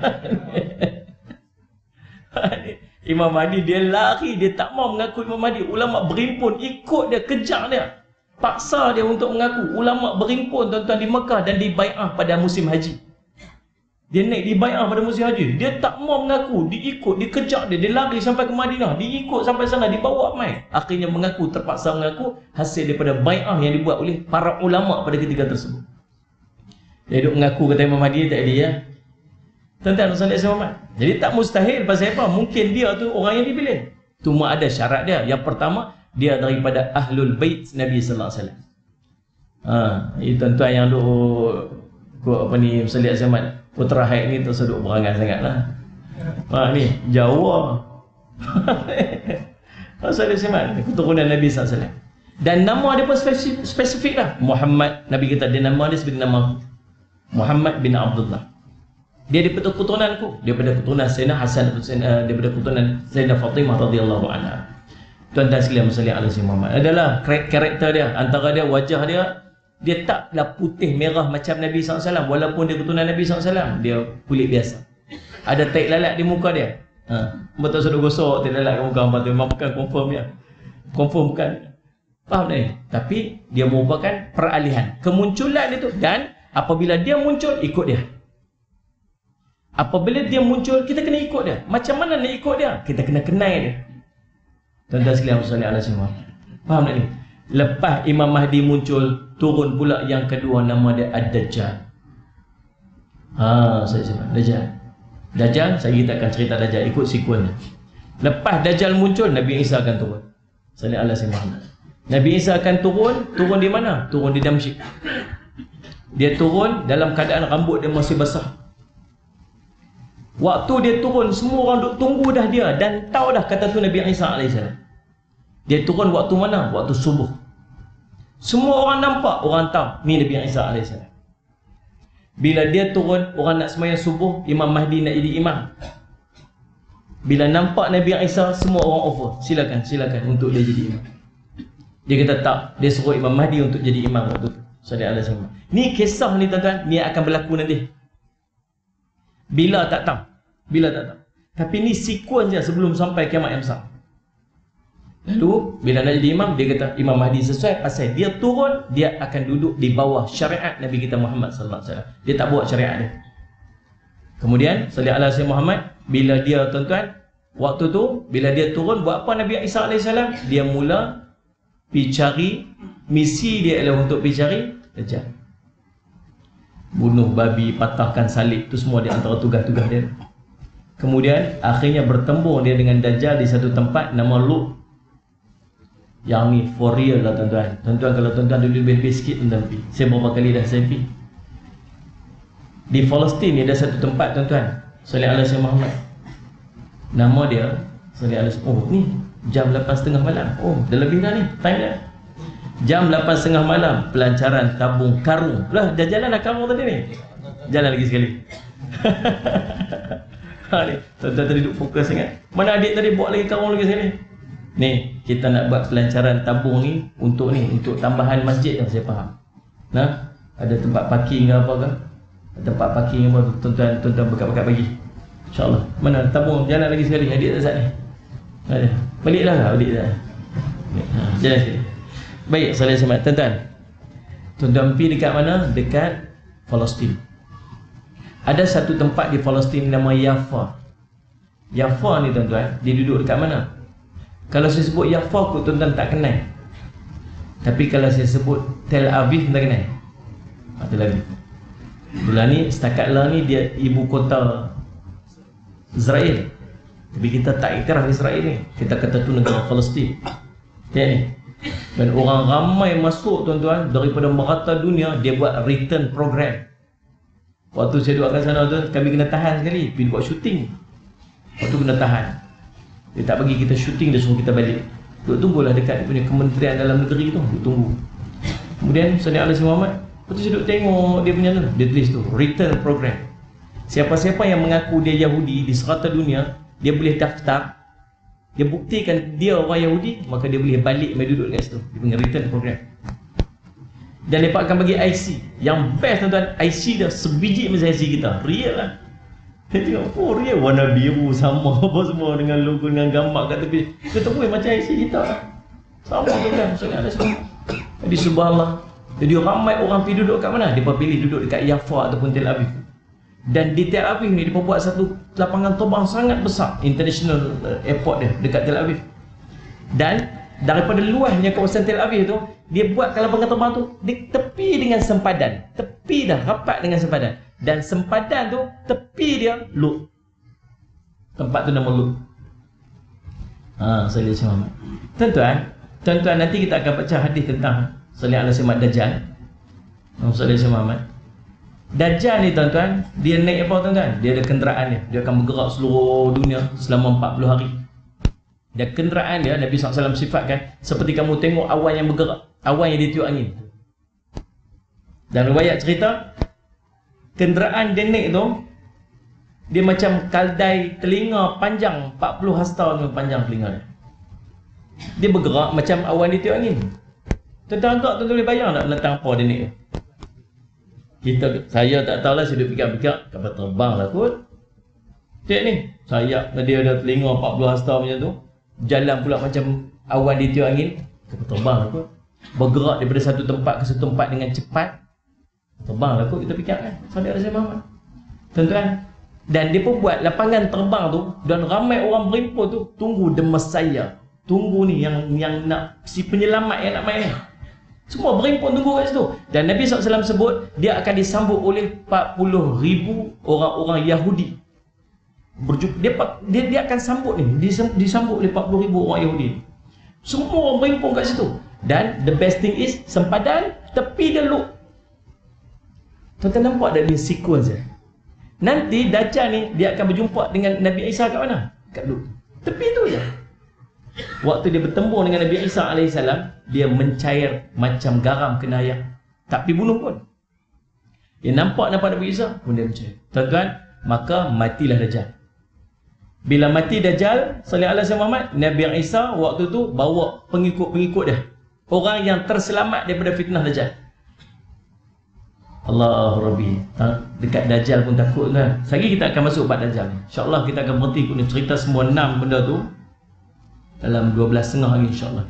Imam Mahdi dia lari, dia tak mau mengaku Imam Mahdi. Ulama berimpun ikut dia, kejar dia, paksa dia untuk mengaku. Ulama berimpun tuan-tuan di Mekah dan di bai'ah pada musim haji. Dia naik di bai'ah pada musim haji, dia tak mau mengaku, diikut, dikejar dia, dia lari sampai ke Madinah, diikut sampai sana, dibawa mai. Akhirnya mengaku, terpaksa mengaku, hasil daripada bai'ah yang dibuat oleh para ulama pada ketika tersebut. Dia duduk mengaku kata Imam Mahdi tak ada ya. Tuan-tuan Rasulullah sallallahu alaihi wasallam. Jadi tak mustahil, pasal apa? Mungkin dia tu orang yang dipilih. Cuma ada syarat dia. Yang pertama, dia daripada Ahlul Bait Nabi sallallahu alaihi wasallam. Ha, ini tuan-tuan yang duk apa ni Salih Zaman. Putra haid ni terseduk berangan sangatlah. Ha ni Jawa. Rasulullah sallallahu alaihi wasallam, keturunan Nabi sallallahu alaihi wasallam. Dan nama dia pun spesifik, spesifik lah. Muhammad, Nabi kata dia nama dia seperti nama Muhammad bin Abdullah. Dia daripada keturunanku, daripada keturunan Sayyidina Hasan, daripada keturunan Sayyidah Fatimah radhiyallahu anha. Tuan-tuan sekalian sallallahu alaihi wasallam, adalah karakter dia, antara dia, wajah dia, dia taklah putih merah macam Nabi sallallahu alaihi wasallam, walaupun dia keturunan Nabi sallallahu alaihi wasallam, dia kulit biasa. Ada taik lalat di muka dia. Ha, betul sudah gosok taik lalat di muka hangpa tu, memang bukan confirm dia. Confirm bukan. Faham tak ni? Tapi dia merupakan peralihan, kemunculan itu, dan apabila dia muncul, ikut dia. Apabila dia muncul, kita kena ikut dia. Macam mana nak ikut dia? Kita kena kenal dia. Tuan-tuan sekalian sallallahu alaihi wasallam. Faham tak ni? Lepas Imam Mahdi muncul, turun pula yang kedua, nama dia Ad-Dajjal. Ha, saya sebut Dajjal. Dajjal, saya kita akan cerita Dajjal ikut sekuennya. Lepas Dajjal muncul, Nabi Isa akan turun. Sallallahu alaihi wasallam. Nabi Isa akan turun, turun di mana? Turun di Damsyik. Dia turun dalam keadaan rambut dia masih basah. Waktu dia turun, semua orang duk tunggu dah dia, dan tahu dah kata tu Nabi Isa alaihissalam. Dia turun waktu mana? Waktu subuh. Semua orang nampak, orang tahu ni Nabi Isa alaihissalam. Bila dia turun, orang nak sembahyang subuh, Imam Mahdi nak jadi imam. Bila nampak Nabi Isa, semua orang over, silakan, silakan untuk dia jadi imam. Dia kata tak, dia suruh Imam Mahdi untuk jadi imam waktu tu. Sallallahu alaihi wasallam. Ni kisah ni tuan-tuan, ni akan berlaku nanti. Bila tak tahu. Bila tak tahu. Tapi ni sekuens dia sebelum sampai kiamat yang besar. Lalu bila nak jadi imam, dia kata Imam Mahdi sesuai pasal dia turun, dia akan duduk di bawah syariat Nabi kita Muhammad sallallahu alaihi wasallam. Dia tak buat syariat dia. Kemudian sallallahu alaihi wasallam Muhammad, bila dia tuan-tuan, waktu tu bila dia turun, buat apa Nabi Isa alaihi salam? Dia mula pergi cari, misi dia adalah untuk pergi cari Dajjal. Bunuh babi, patahkan salib, tu semua di antara tugas-tugas dia. Kemudian akhirnya bertembung dia dengan Dajjal di satu tempat nama Lut. Yang ni for real lah tuan-tuan. Tuan-tuan kalau tuan-tuan dulu lebih sikit tuan-tuan pergi. Saya berapa kali dah saya pergi. Di Palestin ni ada satu tempat tuan-tuan, Salih ala Syekh Muhammad. Nama dia Salih ala Syekh. Oh ni jam lapan tiga puluh malam. Oh dah lebih dah ni time dia. Jam lapan tiga puluh malam pelancaran tabung karung. Lah dah jalan dah karung tadi ni. Jalan lagi sekali. Ha ni, tuan-tuan tadi duduk fokus sangat. Mana adik tadi buat lagi karung lagi sekali. Ni, kita nak buat pelancaran tabung ni untuk ni, untuk tambahan masjid yang saya faham. Nah, ada tempat parking ke apa ke? Tempat parking apa tuan-tuan tuan-tuan bekat-bekat bagi. Insya-Allah. Mana tabung jalan lagi sekali adik tak ni. Ada. Baliklah lah adik tak. Ha, jalan sekali. Baik, salam semat tuan-tuan. Tuan-tuan pergi dekat mana? Dekat Palestin. Ada satu tempat di Palestin nama Yafa. Yafa ni tuan-tuan, dia duduk dekat mana? Kalau saya sebut Yafa kot tuan-tuan tak kenal. Tapi kalau saya sebut Tel Aviv tak kenal. Ha, Tel Aviv. Bila ni setakat lah ni dia ibu kota Israel. Tapi kita tak ikraf Israel ni. Kita kata tu negara Palestin. Tengok ni. Dan orang ramai masuk tuan-tuan daripada merata dunia, dia buat return program. Waktu saya duduk kat sana tu, kami kena tahan sekali pergi buat syuting. Waktu kena tahan. Dia tak bagi kita syuting, dia suruh kita balik. Duduk tunggulah dekat dia punya Kementerian Dalam Negeri tu, duduk tunggu. Kemudian Salih ala Syekh Muhammad, lepas tu saya duduk tengok dia punya tu, dia tulis tu, return program. Siapa-siapa yang mengaku dia Yahudi di serata dunia, dia boleh daftar. Dia buktikan dia orang Yahudi, maka dia boleh balik main duduk dekat situ. Dia punya return program. Dan mereka akan bagi I C. Yang best tuan-tuan, I C dia sebiji macam I C kita. Real lah. Saya tengok, oh real, warna biru sama apa semua dengan logo, dengan gambar kat tepi. Kita tahu macam I C kita lah. Sama tuan-tuan. Soalnya ada semua. Jadi subhanallah. Jadi ramai orang pergi duduk kat mana? Dia pilih duduk dekat Yafa ataupun Tel Aviv. Dan di Tel Aviv ni, dia buat satu lapangan terbang sangat besar. International airport dia, dekat Tel Aviv. Dan daripada luasnya kawasan Tel Aviv tu, dia buat kalau lapangan terbang tu di tepi dengan sempadan. Tepi dah rapat dengan sempadan. Dan sempadan tu tepi dia Lut. Tempat tu nama Lut. Ha, Salih Syekh Muhammad. Tuan-tuan, tuan-tuan nanti kita akan baca hadis tentang Salih ala Syekh Muhammad Dajjal. Salih Syekh Muhammad. Dajjal ni tuan-tuan, dia naik apa tuan-tuan? Dia ada kenderaan dia. Dia akan bergerak seluruh dunia selama empat puluh hari. Dan kenderaan dia, Nabi sallallahu alaihi wasallam sifatkan seperti kamu tengok awan yang bergerak, awan yang ditiup angin. Dan riwayat cerita, kenderaan dia naik tu, dia macam kaldai telinga panjang, empat puluh hasta tu panjang telinga dia. Dia bergerak macam awan ditiup angin. Tuan-tuan agak tuan-tuan boleh bayang tak menentang apa dia naik tu? Kita, saya tak tahulah, saya duduk fikir-fikir, kapal terbang lah kot. Tengok ni, sayap dia ada telinga empat puluh hasta macam tu. Jalan pula macam awan ditiup angin. Kapal terbang lah kot. Bergerak daripada satu tempat ke satu tempat dengan cepat. Terbang lah kot, kita fikir kan. Salih ala Syekh Muhammad. Tuan-tuan. Dan dia pun buat lapangan terbang tu. Dan ramai orang berimpun tu, tunggu the Messiah. Tunggu ni yang yang nak, si penyelamat yang nak main. Semua berimpun tunggu kat situ. Dan Nabi sallallahu alaihi wasallam sebut, dia akan disambut oleh empat puluh ribu orang-orang Yahudi. Berjumpa, dia, dia, dia akan sambut ni, disambut oleh empat puluh ribu orang Yahudi. Semua orang berimpun kat situ. Dan the best thing is, sempadan tepi dia Lut. Tuan-tuan nampak tak dia sequence dia? Nanti Dajjal ni, dia akan berjumpa dengan Nabi Isa kat mana? Kat Lut. Tepi tu je. Waktu dia bertemu dengan Nabi Isa alaihissalam, dia mencair macam garam kena air. Tak pergi bunuh pun. Dia nampak-nampak Nabi Isa pun dia mencair. Tuan-tuan, maka matilah Dajjal. Bila mati Dajjal, Salih ala Syekh Muhammad, Nabi Isa waktu tu bawa pengikut-pengikut dia. Orang yang terselamat daripada fitnah Dajjal. Allah Rabbi. Dekat Dajjal pun takut kan. Sekali kita akan masuk bab Dajjal. InsyaAllah kita akan berhenti untuk cerita semua enam benda tu dalam dua belas setengah lagi insyaAllah.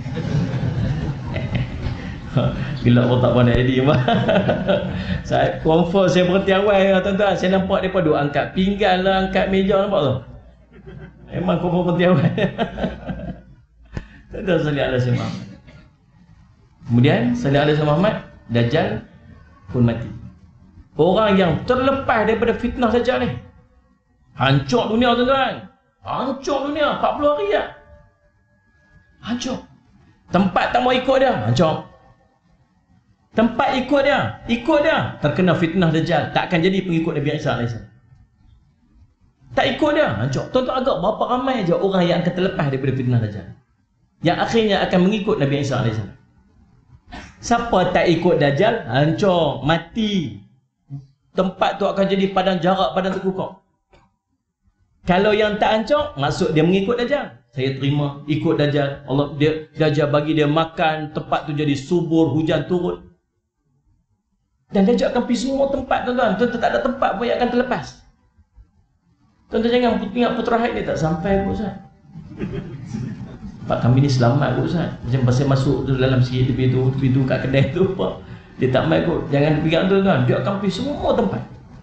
Bila pun tak pandai jadi. Saya confirm saya berhenti awal tuan-tuan. Saya nampak mereka duk angkat pinggan lah, angkat meja, nampak tu. Memang confirm berhenti awal. Tuan-tuan Salih ala Syekh Muhammad. Kemudian Salih ala Syekh Muhammad, Dajjal pun mati. Orang yang terlepas daripada fitnah Dajjal ni, hancur dunia tuan-tuan. Hancur dunia empat puluh hari ya. Hancur. Tempat tak mau ikut dia, hancur. Tempat ikut dia, ikut dia, terkena fitnah Dajjal, tak akan jadi pengikut Nabi Isa alaihissalam. Tak ikut dia, hancur. Tuan-tuan agak berapa ramai je orang yang akan terlepas daripada fitnah Dajjal, yang akhirnya akan mengikut Nabi Isa alaihissalam. Siapa tak ikut Dajjal, hancur, mati. Tempat tu akan jadi padang jarak, padang terkukuk. Kalau yang tak hancur, maksud dia mengikut Dajjal. Saya terima, ikut Dajjal. Allah, dia, Dajjal bagi dia makan, tempat tu jadi subur, hujan turun. Dan Dajjal akan pergi semua tempat, tuan-tuan. Tuan-tuan tak ada tempat pun yang akan terlepas. Tuan-tuan jangan ingat Putra Haid ni tak sampai kot, Ustaz. Pak kami ni selamat kot, Ustaz. Macam pasal masuk tu dalam sikit tepi tu, tepi tu kat kedai tu apa. Dia tak mai kot. Jangan pegang tuan-tuan. Dia akan pergi semua tempat.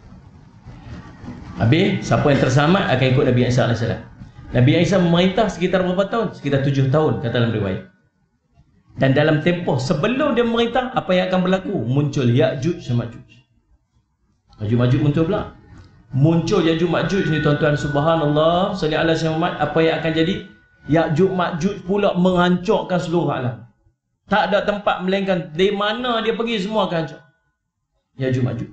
Habis, siapa yang terselamat akan ikut Nabi Isa alaihissalam. Nabi Isa memerintah sekitar berapa tahun? Sekitar tujuh tahun, kata dalam riwayat. Dan dalam tempoh sebelum dia memerintah, apa yang akan berlaku? Muncul Ya'juj dan Ma'juj. Ya'juj Ma'juj muncul pula. Muncul Ya'juj Ma'juj ni, tuan-tuan, subhanallah, sallallahu alaihi wasallam. Apa yang akan jadi? Ya'juj Ma'juj pula menghancurkan seluruh alam. Tak ada tempat melainkan di mana dia pergi semua akan hancur. Ya'juj Ma'juj.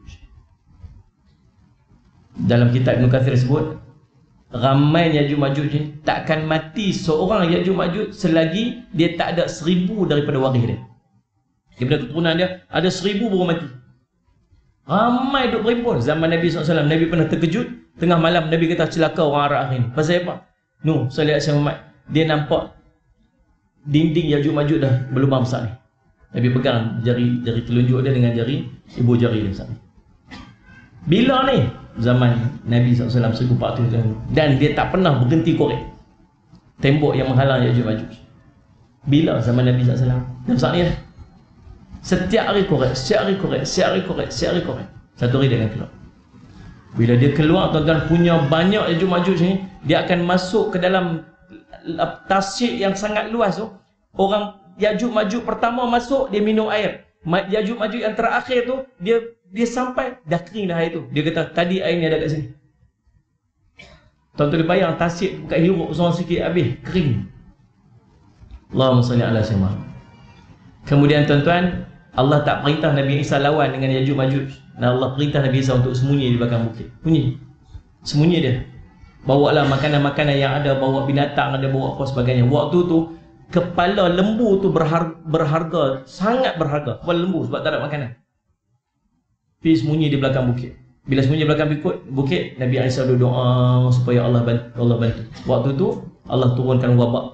Dalam kitab Ibn Kathir sebut, ramai Ya'juj Ma'juj ni takkan mati seorang Ya'juj Ma'juj selagi dia tak ada seribu daripada waris dia. Daripada keturunan dia ada seribu baru mati. Ramai duk berimpun. Zaman Nabi sallallahu alaihi wasallam, Nabi pernah terkejut tengah malam. Nabi kata celaka orang Arab akhir ni. Pasal apa? Nuh sallallahu alaihi wasallam, dia nampak dinding Ya'juj Ma'juj dah berlubang besar ni. Nabi pegang jari jari telunjuk dia dengan jari ibu jari dia besar ni. Bila ni? Zaman Nabi sallallahu alaihi wasallam seribu empat ratus tahun. Dan dia tak pernah berhenti korek tembok yang menghalang Ya'juj Ma'juj. Bila zaman Nabi sallallahu alaihi wasallam? Dan saat ni lah. Setiap hari korek, setiap hari korek, setiap hari korek, setiap hari korek. Satu hari dia akan keluar. Bila dia keluar, tuan-tuan, punya banyak Ya'juj Ma'juj ni, dia akan masuk ke dalam tasik yang sangat luas tu. Orang Ya'juj Ma'juj pertama masuk, dia minum air. Ya'juj Ma'juj yang terakhir tu, dia dia sampai dah kering dah air tu. Dia kata tadi air ni ada kat sini. Tuan-tuan dia bayang tasik buka hirup seorang sikit habis kering. Allahumma salli ala sayyidina. Kemudian tuan-tuan, Allah tak perintah Nabi Isa lawan dengan Ya'juj Ma'juj. Dan Allah perintah Nabi Isa untuk sembunyi di belakang bukit. Sembunyi. Sembunyi dia. Bawalah makanan-makanan yang ada, bawa binatang ada, bawa apa sebagainya. Waktu tu kepala lembu tu berharga, berharga sangat berharga. Kepala lembu sebab tak ada makanan. Pergi sembunyi di belakang bukit. Bila sembunyi di belakang bukit, Nabi Isa berdoa supaya Allah bantu, Allah bantu. Waktu tu Allah turunkan wabak.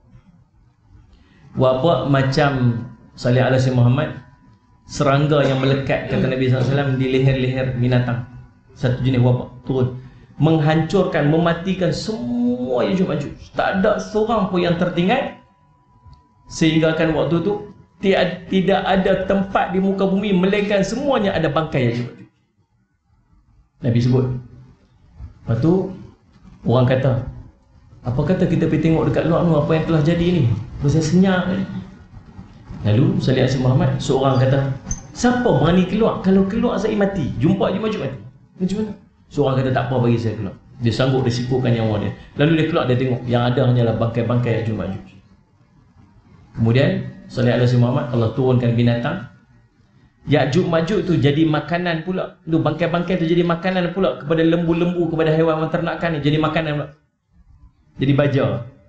Wabak macam salih ala sayyidina Muhammad, serangga yang melekat, kata Nabi sallallahu alaihi wasallam, di leher-leher binatang. Satu jenis wabak turun, menghancurkan, mematikan semua Ya'juj Ma'juj. Tak ada seorang pun yang tertinggal. Sehingga kan waktu tu tidak ada tempat di muka bumi melainkan semuanya ada bangkai Ya'juj Ma'juj. Nabi sebut. Lepas tu orang kata, apa kata kita pergi tengok dekat luar tu apa yang telah jadi ni? Pasal senyap ni. Lalu sallallahu alaihi Muhammad, seorang kata, siapa berani keluar? Kalau keluar saya mati. Jumpa Ya'juj Ma'juj mati. Macam mana? Seorang kata tak apa, bagi saya keluar. Dia sanggup risikokan nyawa dia. Lalu dia keluar, dia tengok yang ada hanyalah bangkai-bangkai Ya'juj Ma'juj. Kemudian sallallahu alaihi Muhammad, Allah turunkan binatang. Ya'juj Ma'juj tu jadi makanan pula. Tu bangkai-bangkai tu jadi makanan pula kepada lembu-lembu, kepada haiwan ternakan ni, jadi makanan pula. Jadi baja.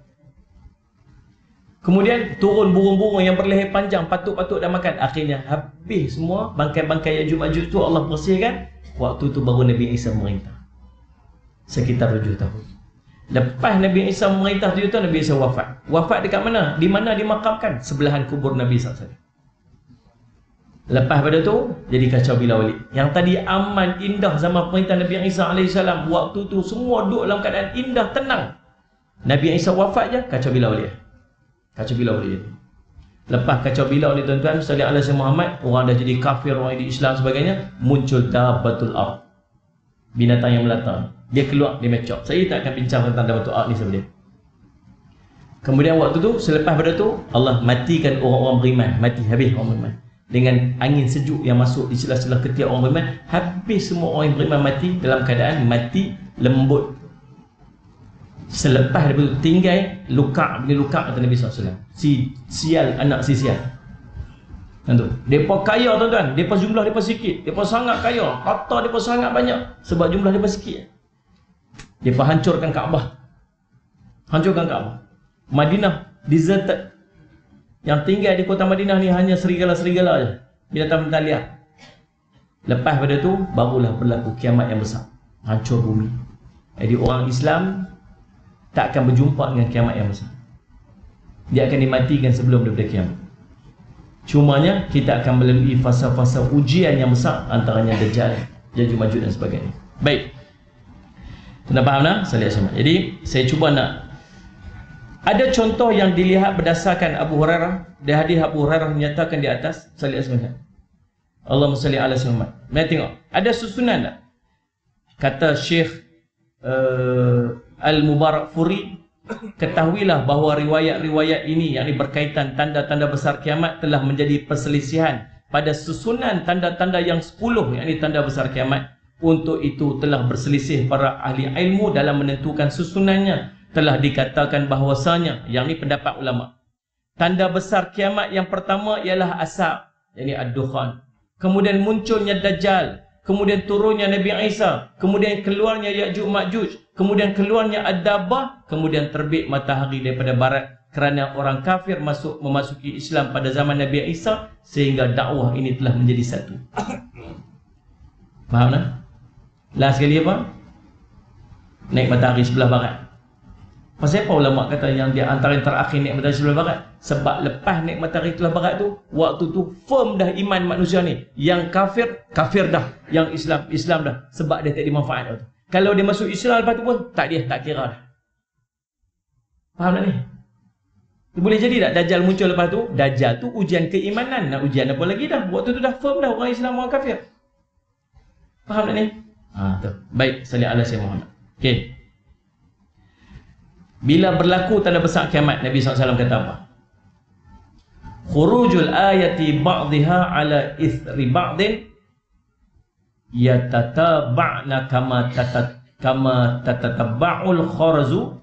Kemudian turun burung-burung yang berleher panjang, patut-patut dah makan. Akhirnya habis semua bangkai-bangkai Ya'juj Ma'juj tu, Allah bersihkan. Waktu tu baru Nabi Isa memerintah. Sekitar tujuh tahun. Lepas Nabi Isa memerintah tujuh tahun, Nabi Isa wafat. Wafat dekat mana? Di mana dimakamkan? Sebelahan kubur Nabi sallallahu alaihi wasallam. Lepas pada tu jadi kacau bila balik. Yang tadi aman, indah zaman perintah Nabi Isa alaihi salam, waktu tu semua duduk dalam keadaan indah, tenang. Nabi Isa wafat je, kacau bila balik. Kacau bila balik jadi. Lepas kacau bila ni tuan-tuan, sallallahu alaihi wasallam Muhammad, orang dah jadi kafir, orang jadi Islam sebagainya, muncul Dabbatul Ard. Binatang yang melata. Dia keluar, dia mecok. Saya tak akan bincang tentang Dabbatul Ard ni sama dia. Kemudian waktu tu, selepas pada tu, Allah matikan orang-orang beriman. Mati, habis orang beriman. Dengan angin sejuk yang masuk di celah-celah ketiak orang beriman, habis semua orang yang beriman mati dalam keadaan mati lembut. Selepas daripada itu tinggal luka bin luka kata Nabi sallallahu alaihi wasallam. Si sial anak si sial. Tentu. Depa kaya tuan-tuan, depa jumlah depa sikit, depa sangat kaya, harta depa sangat banyak sebab jumlah depa sikit. Depa hancurkan Kaabah. Hancurkan Kaabah. Madinah deserted. Yang tinggal di kota Madinah ni hanya serigala-serigala aja, binatang-binatang liar. Lepas pada tu barulah berlaku kiamat yang besar. Hancur bumi. Jadi orang Islam tak akan berjumpa dengan kiamat yang besar. Dia akan dimatikan sebelum daripada kiamat. Cumanya kita akan melalui fasa-fasa ujian yang besar, antaranya Dajjal, Yajuj Majuj dan sebagainya. Baik. Tuan faham tak? Saya lihat sama. Jadi saya cuba nak ada contoh yang dilihat berdasarkan Abu Hurairah. Di hadis Abu Hurairah menyatakan di atas, saya lihat sebentar. Allahumma salli ala Muhammad. Mari tengok. Ada susunan tak? Kata Syekh uh, Al-Mubarakfuri, ketahuilah bahawa riwayat-riwayat ini yang berkaitan tanda-tanda besar kiamat telah menjadi perselisihan pada susunan tanda-tanda yang sepuluh, yakni tanda besar kiamat. Untuk itu telah berselisih para ahli ilmu dalam menentukan susunannya. Telah dikatakan bahawasanya, yang ini pendapat ulama, tanda besar kiamat yang pertama ialah asap, yakni ad-dukhan. Kemudian munculnya Dajjal, kemudian turunnya Nabi Isa, kemudian keluarnya Yajuj Majuj, kemudian keluarnya Ad-Dabbah, kemudian terbit matahari daripada barat kerana orang kafir masuk memasuki Islam pada zaman Nabi Isa, sehingga dakwah ini telah menjadi satu. Faham tak? Last sekali apa? Naik matahari sebelah barat. Pasal apa ulama kata yang dia antara yang terakhir naik matahari sebelah barat? Sebab lepas naik matahari sebelah barat tu, waktu tu firm dah iman manusia ni. Yang kafir, kafir dah. Yang Islam, Islam dah. Sebab dia tak ada manfaat tu. Kalau dia masuk Islam lepas tu pun, tak dia, tak kira dah. Faham tak ni? Boleh jadi tak Dajjal muncul lepas tu? Dajjal tu ujian keimanan. Nak ujian apa lagi dah? Waktu tu dah firm dah orang Islam, orang kafir. Faham tak ni? Ha, tu. Baik, salli ala Sayyidina Muhammad. Okey. Bila berlaku tanda besar kiamat, Nabi sallallahu alaihi wasallam kata apa? Khurujul ayati ba'dha ala ithri ba'din yatataba'na kama tatat kama tatatabba'ul kharzu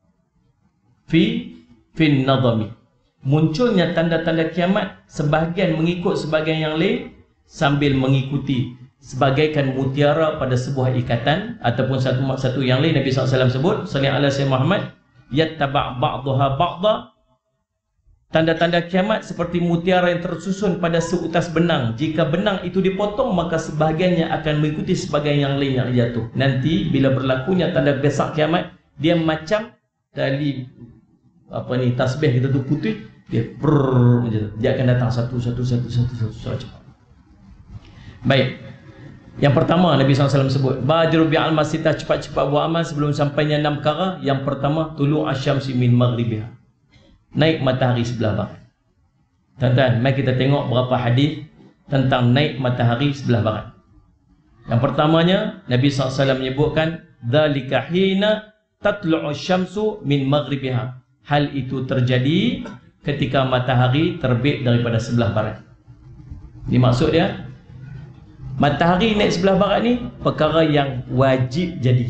fi fin nadami. Munculnya tanda-tanda kiamat, sebahagian mengikut sebahagian yang lain sambil mengikuti, sebagaikan mutiara pada sebuah ikatan ataupun satu satu yang lain. Nabi sallallahu alaihi wasallam sebut, sallallahu alaihi wasallam Muhammad, yattaba' ba'daha ba'dha. Tanda-tanda kiamat seperti mutiara yang tersusun pada seutas benang. Jika benang itu dipotong, maka sebahagiannya akan mengikuti sebahagian yang lain yang jatuh. Nanti bila berlakunya tanda besar kiamat, dia macam tali apa ni, tasbih kita tu putih, dia brrr, macam tu. Dia akan datang satu satu satu satu satu satu cepat. Baik. Yang pertama Nabi sallallahu alaihi wasallam sebut, Badiru bi'al masita, cepat-cepat buat amal sebelum sampainya enam perkara. Yang pertama, tulu asyamsi min maghribiha, naik matahari sebelah barat. Tuan-tuan, mari kita tengok berapa hadis tentang naik matahari sebelah barat. Yang pertamanya, Nabi sallallahu alaihi wasallam menyebutkan, dzalika hina tatlu'u syamsu min maghribiha. Hal itu terjadi ketika matahari terbit daripada sebelah barat. Ini maksud dia, matahari naik sebelah barat ni perkara yang wajib jadi.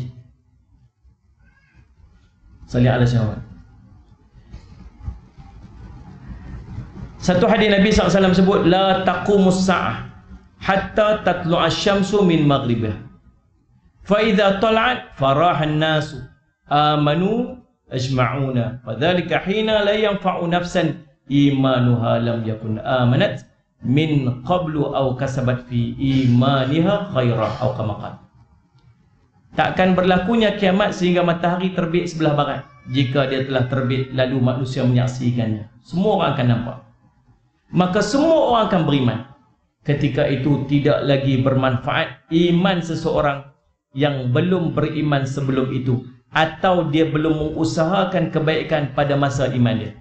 Sallallahu alaihi wasallam. Satu hadis Nabi sallallahu alaihi wasallam sebut, la taqumus sa'ah hatta tatlu'a syamsu min maghribiha. Fa idza tala'at farahan nasu amanu ajma'una. Fadzalika hina la yanfa'u nafsan imanuha lam yakun amanat min qablu aw kasabat fi imaniha khairah aw kama qala. Takkan berlakunya kiamat sehingga matahari terbit sebelah barat. Jika dia telah terbit lalu manusia menyaksikannya, semua orang akan nampak, maka semua orang akan beriman. Ketika itu tidak lagi bermanfaat iman seseorang yang belum beriman sebelum itu, atau dia belum mengusahakan kebaikan pada masa iman dia.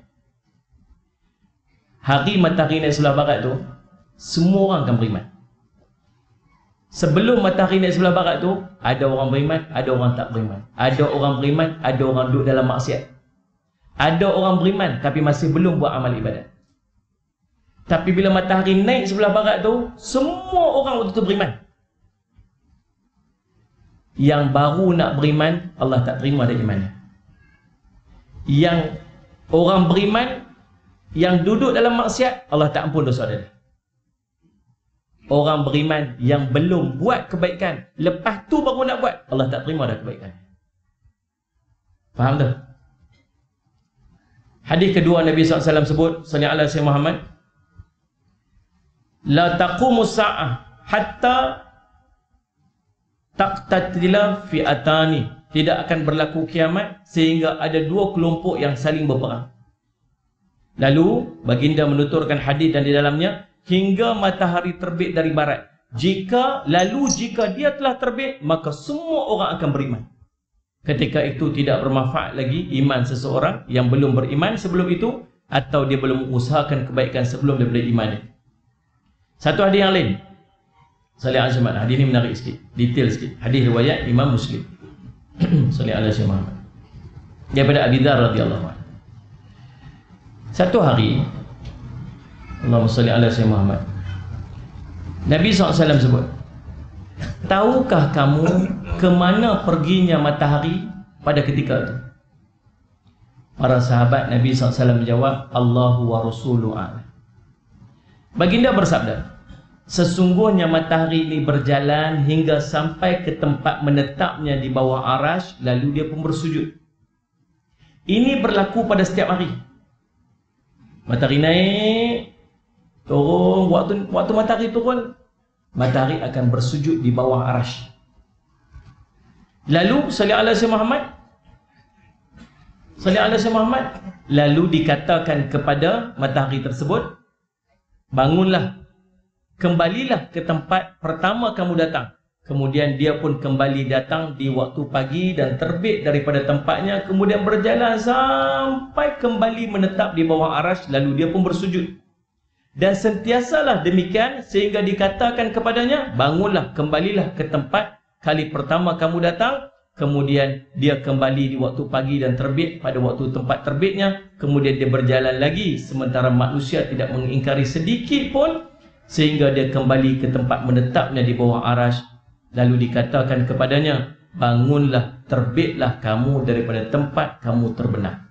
Hari matahari naik sebelah barat tu, semua orang akan beriman. Sebelum matahari naik sebelah barat tu, ada orang beriman, ada orang tak beriman. Ada orang beriman, ada orang duduk dalam maksiat. Ada orang beriman tapi masih belum buat amal ibadat. Tapi bila matahari naik sebelah barat tu, semua orang waktu tu beriman. Yang baru nak beriman, Allah tak terima dari imannya. Yang orang beriman yang duduk dalam maksiat, Allah tak ampun dosa dia. Orang beriman yang belum buat kebaikan, lepas tu baru nak buat, Allah tak terima dah kebaikan. Faham tak? Hadis kedua Nabi sallallahu alaihi wasallam sebut, sallallahu alaihi wasallam Muhammad, la taqumu sa'ah hatta taqtatila fi'atani. Tidak akan berlaku kiamat sehingga ada dua kelompok yang saling berperang. Lalu baginda menuturkan hadis dan di dalamnya, hingga matahari terbit dari barat. Jika lalu jika dia telah terbit, maka semua orang akan beriman. Ketika itu tidak bermanfaat lagi iman seseorang yang belum beriman sebelum itu, atau dia belum mengusahakan kebaikan sebelum daripada iman. Satu hadis yang lain, Salih al-Zaman, hadis ini menarik sikit, detail sikit. Hadis riwayat Imam Muslim. Salih al-Zaman daripada Abi Dzar radhiyallahu anhu. Satu hari, Allahumma salli ala sayyidina Muhammad, Nabi sallallahu alaihi wasallam sebut, tahukah kamu ke mana perginya matahari pada ketika itu? Para sahabat Nabi sallallahu alaihi wasallam menjawab, Allahu wa rasuluhu a'lam. Baginda bersabda, sesungguhnya matahari ini berjalan hingga sampai ke tempat menetapnya di bawah arasy, lalu dia pun bersujud. Ini berlaku pada setiap hari. Matahari naik, turun, waktu waktu matahari turun, matahari akan bersujud di bawah arasy. Lalu sallallahu alaihi wasallam Muhammad, sallallahu alaihi wasallam Muhammad, lalu dikatakan kepada matahari tersebut, bangunlah, kembalilah ke tempat pertama kamu datang. Kemudian dia pun kembali datang di waktu pagi dan terbit daripada tempatnya, kemudian berjalan sampai kembali menetap di bawah arasy, lalu dia pun bersujud. Dan sentiasalah demikian sehingga dikatakan kepadanya, bangunlah, kembalilah ke tempat kali pertama kamu datang. Kemudian dia kembali di waktu pagi dan terbit pada waktu tempat terbitnya. Kemudian dia berjalan lagi sementara manusia tidak mengingkari sedikit pun, sehingga dia kembali ke tempat menetapnya di bawah arasy. Lalu dikatakan kepadanya, bangunlah, terbitlah kamu daripada tempat kamu terbenam.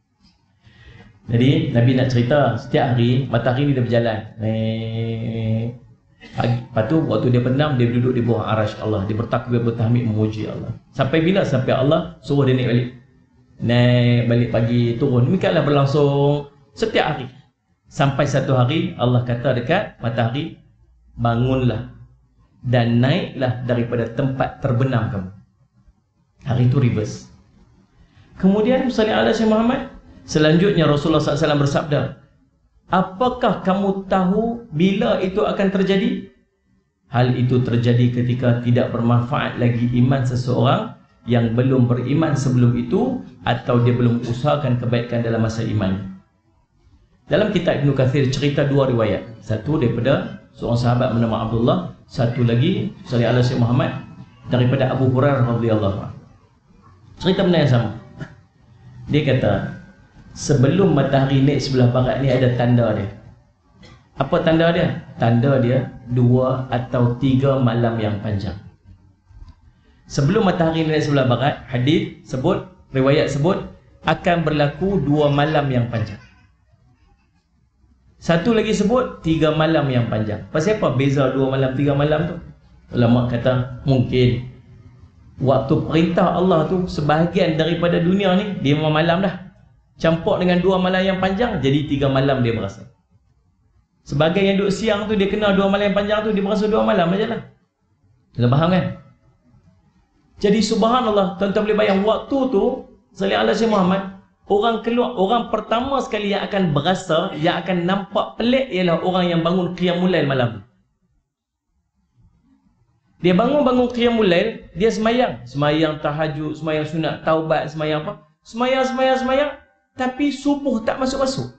Jadi Nabi nak cerita, setiap hari matahari ni dia berjalan. Eh, pagi, lepas tu waktu dia benam, dia duduk di bawah arasy Allah, dia bertakbir, bertahmid, memuji Allah. Sampai bila? Sampai Allah suruh dia naik balik. Naik balik pagi, turun. Demikianlah berlangsung setiap hari. Sampai satu hari Allah kata dekat matahari, bangunlah dan naiklah daripada tempat terbenam kamu. Hari itu reverse. Kemudian sallallahu alaihi wasallam Muhammad, selanjutnya Rasulullah sallallahu alaihi wasallam bersabda, apakah kamu tahu bila itu akan terjadi? Hal itu terjadi ketika tidak bermanfaat lagi iman seseorang yang belum beriman sebelum itu, atau dia belum usahakan kebaikan dalam masa iman. Dalam kitab Ibnu Katsir cerita dua riwayat. Satu daripada seorang sahabat bernama Abdullah, satu lagi sallallahu alaihi wasallam Muhammad daripada Abu Hurairah radhiyallahu anhu. Cerita benda yang sama. Dia kata, sebelum matahari naik sebelah barat ni ada tanda dia. Apa tanda dia? Tanda dia dua atau tiga malam yang panjang. Sebelum matahari naik sebelah barat, hadis sebut, riwayat sebut, akan berlaku dua malam yang panjang. Satu lagi sebut tiga malam yang panjang. Pasal apa beza dua malam tiga malam tu? Ulama kata mungkin waktu perintah Allah tu sebahagian daripada dunia ni dia memang malam dah. Campur dengan dua malam yang panjang, jadi tiga malam dia berasa. Sebahagian yang duduk siang tu dia kena dua malam yang panjang tu, dia berasa dua malam aja lah. Kita faham kan? Jadi subhanallah, tuan-tuan boleh bayang waktu tu sallallahu alaihi wasallam Muhammad, orang keluar, orang pertama sekali yang akan berasa, yang akan nampak pelik ialah orang yang bangun qiyamul lail malam. Dia bangun-bangun qiyamul lail, dia semayang, semayang tahajud, semayang sunat taubat, semayang apa? Semayang, semayang, semayang, tapi subuh tak masuk-masuk.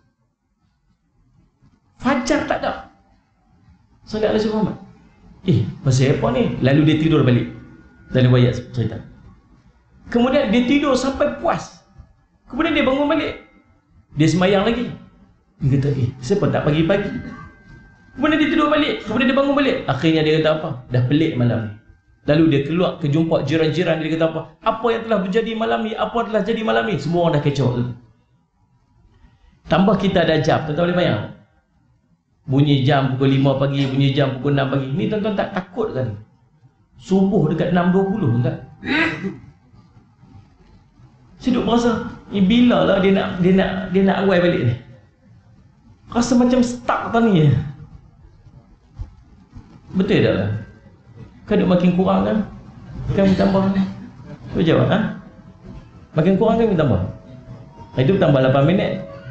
Fajar tak ada. Sallallahu alaihi wasallam. Eh, pasal apa ni? Lalu dia tidur balik. Dalam riwayat cerita. Kemudian dia tidur sampai puas. Kemudian dia bangun balik. Dia semayang lagi. Dia kata, eh, siapa tak pagi-pagi? Kemudian dia tidur balik. Kemudian dia bangun balik. Akhirnya dia kata apa? Dah pelik malam ni. Lalu dia keluar ke jumpa jiran-jiran. Dia kata apa? Apa yang telah berjadi malam ni? Apa telah jadi malam ni? Semua orang dah kecoh. Tambah kita ada jam, tuan-tuan boleh bayang? Bunyi jam pukul lima pagi, bunyi jam pukul enam pagi. Ni tuan-tuan tak takut kan? Subuh dekat enam dua puluh tak? Saya duk merasa, ni bila lah dia nak dia nak dia nak awal balik ni. Rasa macam stuck tadi ni. Betul tak lah? Kan duk makin kurang kan? Kan tambah. Tu jawab ha? Makin kurang kan tambah. Itu tambah lapan minit.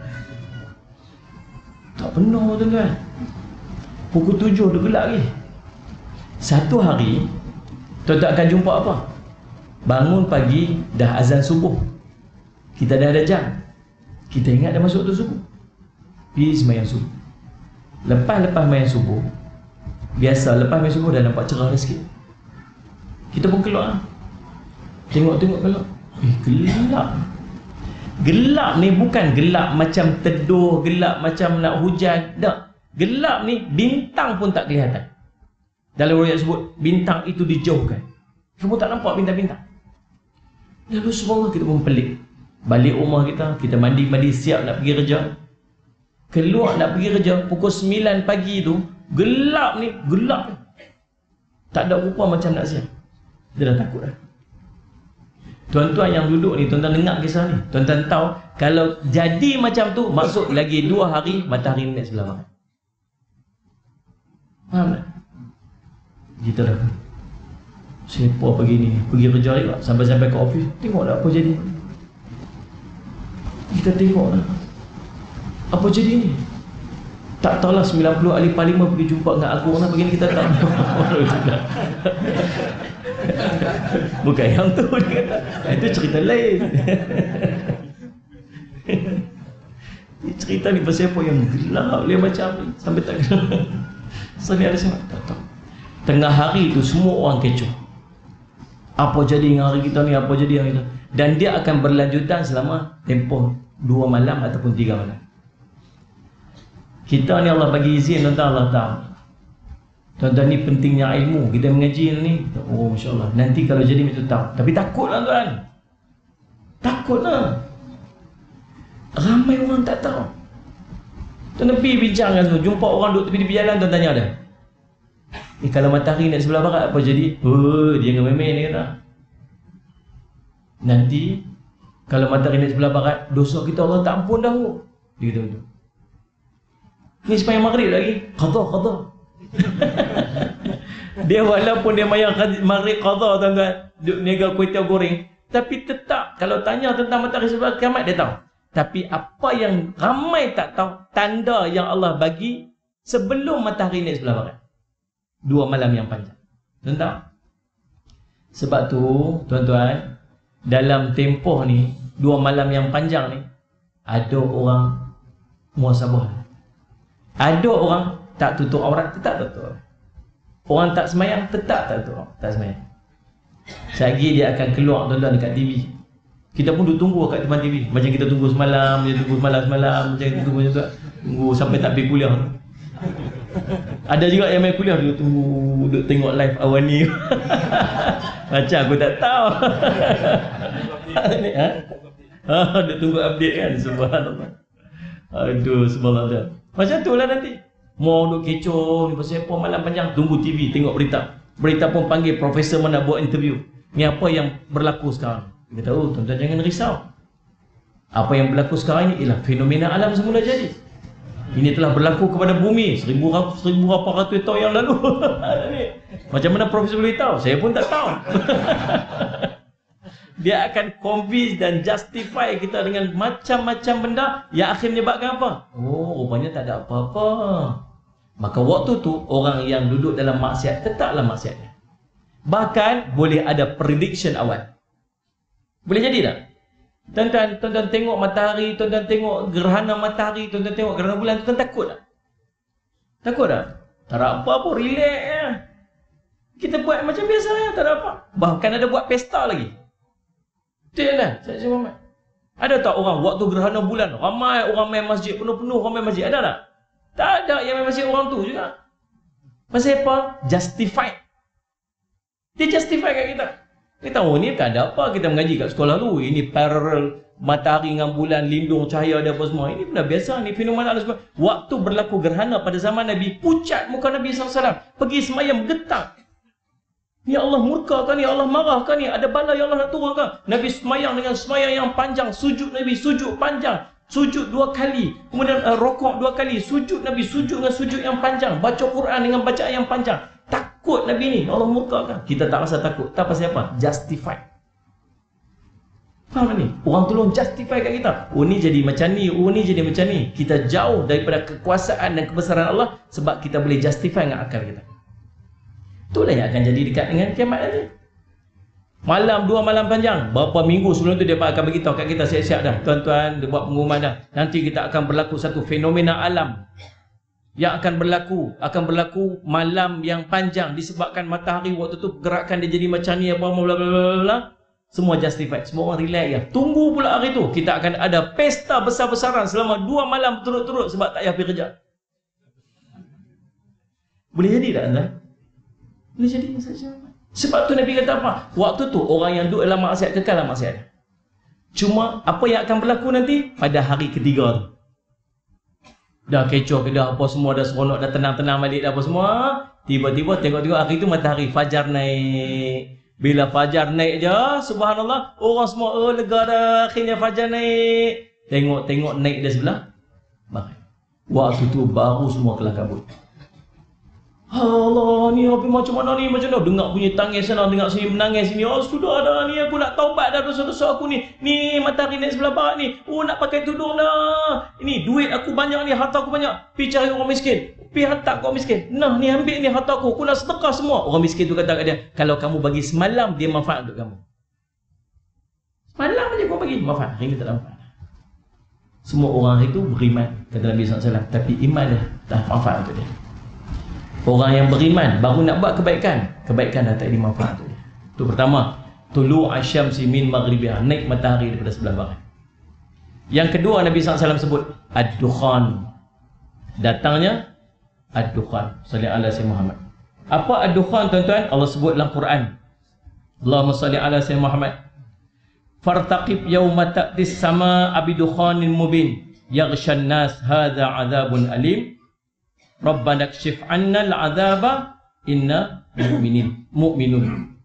Tak penuh tuan-tuan. Pukul tujuh dah gelap lagi. Satu hari tuan-tuan akan jumpa apa? Bangun pagi dah azan subuh. Kita dah ada jam. Kita ingat dah masuk waktu subuh. Pergi sembahyang subuh. Lepas-lepas sembahyang subuh, biasa lepas sembahyang subuh dah nampak cerah dah sikit. Kita pun keluar. Tengok-tengok keluar. Eh, gelap. Gelap ni bukan gelap macam teduh, gelap macam nak hujan. Tak. Gelap ni bintang pun tak kelihatan. Dalam riwayat sebut bintang itu dijauhkan. Kamu tak nampak bintang-bintang. Lalu semua kita pun pelik. Balik rumah kita, kita mandi-mandi siap nak pergi kerja. Keluar nak pergi kerja pukul sembilan pagi tu, gelap ni, gelap. Tak ada rupa macam nak siap. Dia dah takut dah. Tuan-tuan yang duduk ni, tuan-tuan dengar kisah ni. Tuan-tuan tahu kalau jadi macam tu, maksud lagi dua hari matahari naik sebelah barat. Faham tak? Kita dah siapa pagi ni pergi kerja juga, sampai-sampai ke office, tengok dah apa jadi. Kita tengok lah apa jadi ni. Tak tahulah sembilan puluh ahli parlimen pergi jumpa dengan agung lah, begini kita tak tahu. Bukan yang tu dia kata. Itu cerita lain. Cerita ni pasal apa yang gelap dia macam ni sampai tak kenal. So ni ada siapa? Tak tahu. Tengah hari tu semua orang kecoh. Apa jadi dengan hari kita ni, apa jadi dengan kita. Dan dia akan berlanjutan selama tempoh dua malam ataupun tiga malam. Kita ni Allah bagi izin, tuan-tuan, Allah tahu. Tuan-tuan ni pentingnya ilmu. Kita mengaji ni, oh Masya Allah. Nanti kalau jadi macam tu tahu. Tapi takutlah tuan. Takutlah. Ramai orang tak tahu. Tuan-tuan pergi bincang kan tu. Jumpa orang duduk tepi tepi jalan, tuan tanya dia. Eh, kalau matahari naik sebelah barat apa jadi? Oh, dia dengan memen ni kata. Nanti kalau matahari naik sebelah barat, dosa kita Allah tak ampun dah. Dia kata betul. Ni sembahyang maghrib lagi. Qadha, qadha. Dia walaupun dia mayang maghrib qadha tuan-tuan, duk niaga kuih tiaw goreng, tapi tetap kalau tanya tentang matahari sebelah kiamat dia tahu. Tapi apa yang ramai tak tahu, tanda yang Allah bagi sebelum matahari naik sebelah barat. Dua malam yang panjang. Tuan-tuan. Sebab tu, tuan-tuan, dalam tempoh ni, dua malam yang panjang ni, ada orang muhasabah. Ada orang tak tutup aurat, tetap tutup. Orang tak semayang, tetap tak tutup, tak semayang. Selagi dia akan keluar tuan-tuan dekat T V. Kita pun duduk tunggu kat depan T V. Macam kita tunggu semalam, dia tunggu semalam-semalam, macam kita tunggu macam tu. Tunggu sampai tak pergi kuliah. Ada juga yang main kuliah duduk tunggu, duduk tengok live awan ni. Macam aku tak tahu. Ha? Ha, duduk tunggu update kan, subhanallah. Aduh, subhanallah. Macam tu lah nanti. Mau duduk kecoh ni pasal apa malam panjang, tunggu T V, tengok berita. Berita pun panggil profesor mana buat interview. Ni apa yang berlaku sekarang. Kita tahu, tuan-tuan jangan risau. Apa yang berlaku sekarang ni ialah fenomena alam semula jadi. Ini telah berlaku kepada bumi seribu, seribu berapa ratus tahun yang lalu. Macam mana profesor boleh tahu? Saya pun tak tahu. Dia akan convince dan justify kita dengan macam-macam benda yang akhirnya menyebabkan apa? Oh, rupanya tak ada apa-apa. Maka waktu tu orang yang duduk dalam maksiat tetaplah maksiatnya. Bahkan boleh ada prediction awal. Boleh jadi tak? Tuan-tuan, tuan-tuan tengok matahari, tuan-tuan tengok gerhana matahari, tuan-tuan tengok gerhana bulan, tuan-tuan takut tak? Takut tak? Tak ada apa-apa, relax ya. Kita buat macam biasa ya, tak ada apa. Bahkan ada buat pesta lagi. Betul lah, Cik Cik Muhammad. Ada tak orang waktu gerhana bulan, ramai orang main masjid, penuh-penuh orang main masjid, ada tak? Tak ada yang main masjid orang tu juga. Pasal apa? Justified. Dia justify kat kita. Kita tahu ni tak ada apa, kita mengaji kat sekolah dulu. Ini parallel matahari dengan bulan lindung cahaya dan apa semua. Ini benda biasa ni, fenomena alam semesta. Waktu berlaku gerhana pada zaman Nabi, pucat muka Nabi sallallahu alaihi wasallam, pergi semayam getar. Ni Allah murka kan ni, Allah marah kan ni, ada bala yang Allah nak turunkan. Nabi semayang dengan semayang yang panjang, sujud Nabi sujud panjang, sujud dua kali, kemudian uh, rokok dua kali, sujud Nabi sujud dengan sujud yang panjang, baca Quran dengan bacaan yang panjang. Takut Nabi ni, Allah murka kan. Kita tak rasa takut. Tak pasal apa? Justified. Faham tak ni? Orang tolong justify kat kita. Oh ni jadi macam ni, oh ni jadi macam ni. Kita jauh daripada kekuasaan dan kebesaran Allah sebab kita boleh justify dengan akal kita. Itulah yang akan jadi dekat dengan kiamat nanti. Malam, dua malam panjang. Berapa minggu sebelum tu dia akan beritahu kat kita siap-siap dah. Tuan-tuan, dia buat pengumuman dah. Nanti kita akan berlaku satu fenomena alam yang akan berlaku, akan berlaku malam yang panjang disebabkan matahari waktu tu gerakan dia jadi macam ni apa bla bla bla. Semua justified, semua orang relax ya. Tunggu pula hari tu kita akan ada pesta besar-besaran selama dua malam berturut-turut sebab tak payah pergi kerja. Boleh jadi tak anda? Boleh jadi saja. Sebab tu Nabi kata apa? Waktu tu orang yang duduk dalam maksiat kekal dalam maksiat. Cuma apa yang akan berlaku nanti pada hari ketiga tu. Dah kecoh ke dah apa semua, dah seronok, dah tenang-tenang balik dah apa semua. Tiba-tiba tengok-tengok hari tu matahari fajar naik. Bila fajar naik je, subhanallah, orang semua oh lega dah, akhirnya fajar naik. Tengok-tengok naik dah sebelah barat. Waktu tu baru semua kelah kabut. Allah ni apa macam mana ni, macam mana dengar bunyi tangis sana, dengar sini menangis sini. Oh sudah dah ni, aku nak taubat dah dosa-dosa aku ni. Ni matahari naik sebelah barat ni. Oh nak pakai tudung dah. Ini duit aku banyak ni, harta aku banyak. Pi cari orang miskin. Pi hantar orang miskin. Nah ni ambil ni harta aku. Aku nak sedekah semua. Orang miskin tu kata kat dia, kalau kamu bagi semalam dia manfaat untuk kamu. Semalam aja kau bagi manfaat, hari ni tak ada manfaat. Semua orang itu beriman kata Nabi sallallahu alaihi wasallam, tapi iman dia tak manfaat untuk dia. Orang yang beriman baru nak buat kebaikan, kebaikan dah tak ada manfaat tu. Itu pertama, tulu asyamsi min maghribiha, naik matahari daripada sebelah barat. Yang kedua Nabi sallallahu alaihi wasallam sebut ad-dukhan, datangnya ad-dukhan. Salli ala sayyidina Muhammad. Apa ad-dukhan tuan-tuan? Allah sebut dalam Quran. Allahumma salli ala sayyidina Muhammad. Fartaqib yawma ta'tis sama abidukhanin mubin yaghshan nas hadza adzabun alim. Rabbana kshif 'anna al-'adzaba inna mu'minin mu'minun.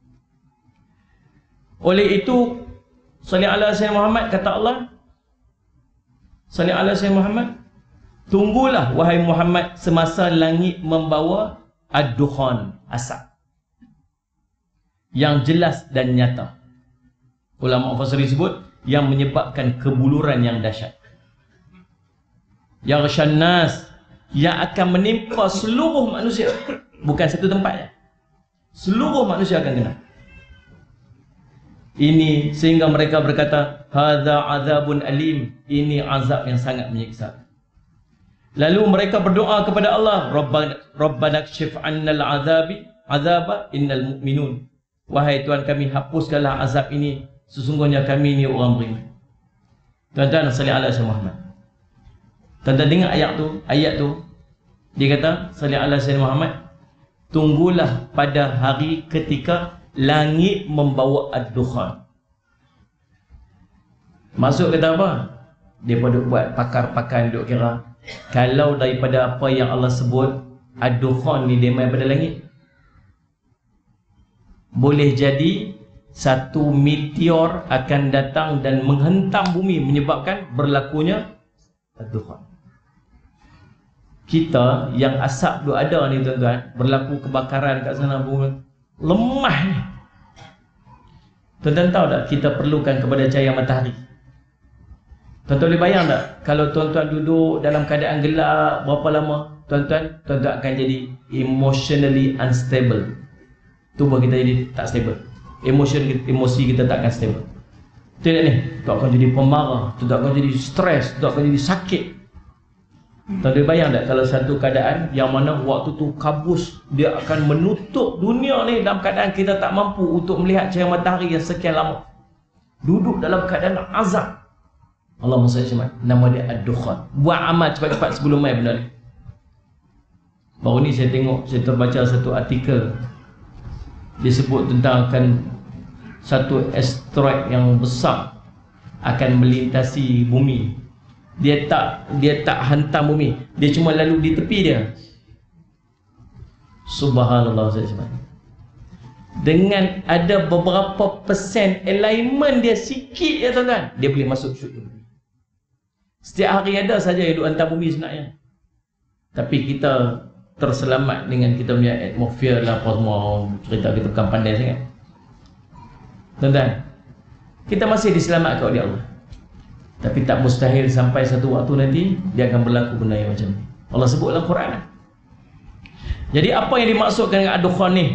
Oleh itu salli ala sayyidina Muhammad, kata Allah, salli ala sayyidina Muhammad, tunggulah wahai Muhammad semasa langit membawa ad-dukhan, asap yang jelas dan nyata. Ulama mufassir sebut yang menyebabkan kebuluran yang dahsyat. Yaghshan nas, yang akan menimpa seluruh manusia, bukan satu tempat ya. Seluruh manusia akan kena. Ini sehingga mereka berkata, hadza azabun alim, ini azab yang sangat menyiksa. Lalu mereka berdoa kepada Allah, Rabbana Rabbana kshif 'annal 'adzabi 'adzaba innal mu'minun. Wahai Tuhan kami, hapuskanlah azab ini, sesungguhnya kami ini orang beriman. Tuan-tuan salli ala sayyidina Muhammad. Tuan-tuan dengar ayat tu, ayat tu dia kata salli ala sayyidina Muhammad, tunggulah pada hari ketika langit membawa ad-dukhan. Masuk kata apa? Dia pada buat pakar-pakar duk kira, kalau daripada apa yang Allah sebut ad-dukhan ni dia main pada langit, boleh jadi satu meteor akan datang dan menghentam bumi menyebabkan berlakunya ad-dukhan. Kita yang asap tu ada ni tuan-tuan, berlaku kebakaran kat sana pun lemah ni. Tuan-tuan tahu tak kita perlukan kepada cahaya matahari? Tuan-tuan boleh bayang tak kalau tuan-tuan duduk dalam keadaan gelap berapa lama, tuan-tuan tuan-tuan akan jadi emotionally unstable. Tubuh kita jadi tak stable. Emotion emosi kita tak akan stable. Tengok ni, tu akan jadi pemarah, tu akan jadi stres, tu akan jadi sakit. Tuan-tuan bayang tak kalau satu keadaan yang mana waktu tu kabus, dia akan menutup dunia ni dalam keadaan kita tak mampu untuk melihat cahaya matahari yang sekian lama. Duduk dalam keadaan azab. Allahumma salli alaihi, nama dia ad-dukhan. Buat amal cepat-cepat sebelum mai benda ni. Baru ni saya tengok, saya terbaca satu artikel. Dia sebut tentang akan satu asteroid yang besar akan melintasi bumi. Dia tak dia tak hantam bumi, dia cuma lalu di tepi dia. Subhanallah, Ustaz Ismail. Dengan ada beberapa persen alignment dia sikit ya tuan-tuan, dia boleh masuk syurga. Setiap hari ada saja yang duduk hantar bumi sebenarnya. Tapi kita terselamat dengan kita punya atmosfer lah, apa semua cerita kita bukan pandai sangat. Tuan-tuan, kita masih diselamatkan oleh Allah. Tapi tak mustahil sampai satu waktu nanti dia akan berlaku benda yang macam ni. Allah sebut dalam Quran. Jadi apa yang dimaksudkan dengan ad-dukhan ni?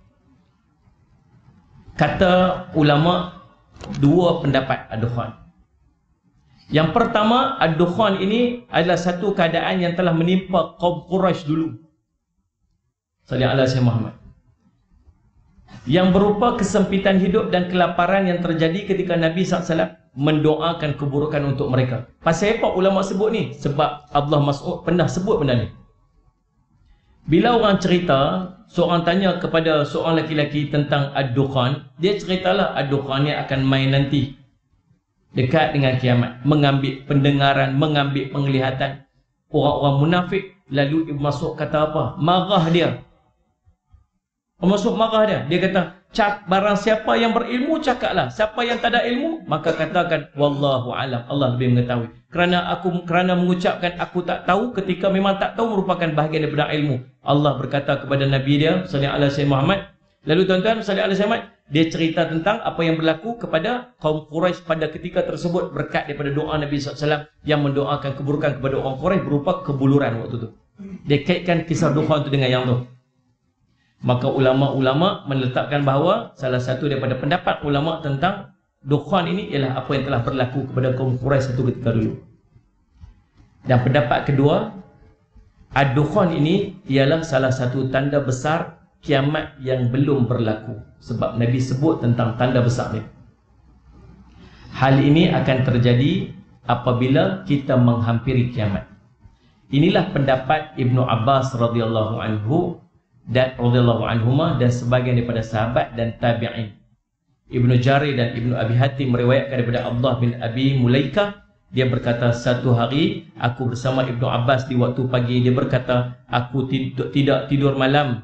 Kata ulama dua pendapat ad-dukhan. Yang pertama, ad-dukhan ini adalah satu keadaan yang telah menimpa kaum Quraisy dulu. Sallallahu alaihi wasallam Muhammad. Yang berupa kesempitan hidup dan kelaparan yang terjadi ketika Nabi sallallahu alaihi wasallam mendoakan keburukan untuk mereka. Pasal apa ulama sebut ni? Sebab Abdullah Mas'ud pernah sebut benda ni. Bila orang cerita, seorang tanya kepada seorang lelaki tentang ad-dukhan, dia ceritalah ad-dukhan ni akan main nanti dekat dengan kiamat, mengambil pendengaran, mengambil penglihatan. Orang-orang munafik, lalu Ibn Mas'ud kata apa? Marah dia. Ibn Mas'ud marah dia. Dia kata, cak barang siapa yang berilmu cakaplah, siapa yang tak ada ilmu maka katakan wallahu alam, Allah lebih mengetahui. Kerana aku kerana mengucapkan aku tak tahu ketika memang tak tahu merupakan bahagian daripada ilmu. Allah berkata kepada Nabi dia sallallahu alaihi wasallam Muhammad. Lalu tuan-tuan sallallahu alaihi wasallam dia cerita tentang apa yang berlaku kepada kaum Quraisy pada ketika tersebut berkat daripada doa Nabi sallallahu alaihi wasallam yang mendoakan keburukan kepada orang Quraisy berupa kebuluran waktu tu. Dia kaitkan kisah dukhan tu dengan yang tu. Maka ulama-ulama meletakkan bahawa salah satu daripada pendapat ulama tentang dukhan ini ialah apa yang telah berlaku kepada kaum Quraisy satu ketika dulu. Dan pendapat kedua, ad-dukhan ini ialah salah satu tanda besar kiamat yang belum berlaku. Sebab Nabi sebut tentang tanda besar ni. Hal ini akan terjadi apabila kita menghampiri kiamat. Inilah pendapat Ibnu Abbas radhiyallahu anhu dan radhiyallahu anhuma dan sebahagian daripada sahabat dan tabi'in. Ibnu Jarir dan Ibnu Abi Hatim meriwayatkan daripada Abdullah bin Abi Mulaikah, dia berkata satu hari aku bersama Ibnu Abbas di waktu pagi, dia berkata aku tidak tidak tidur malam.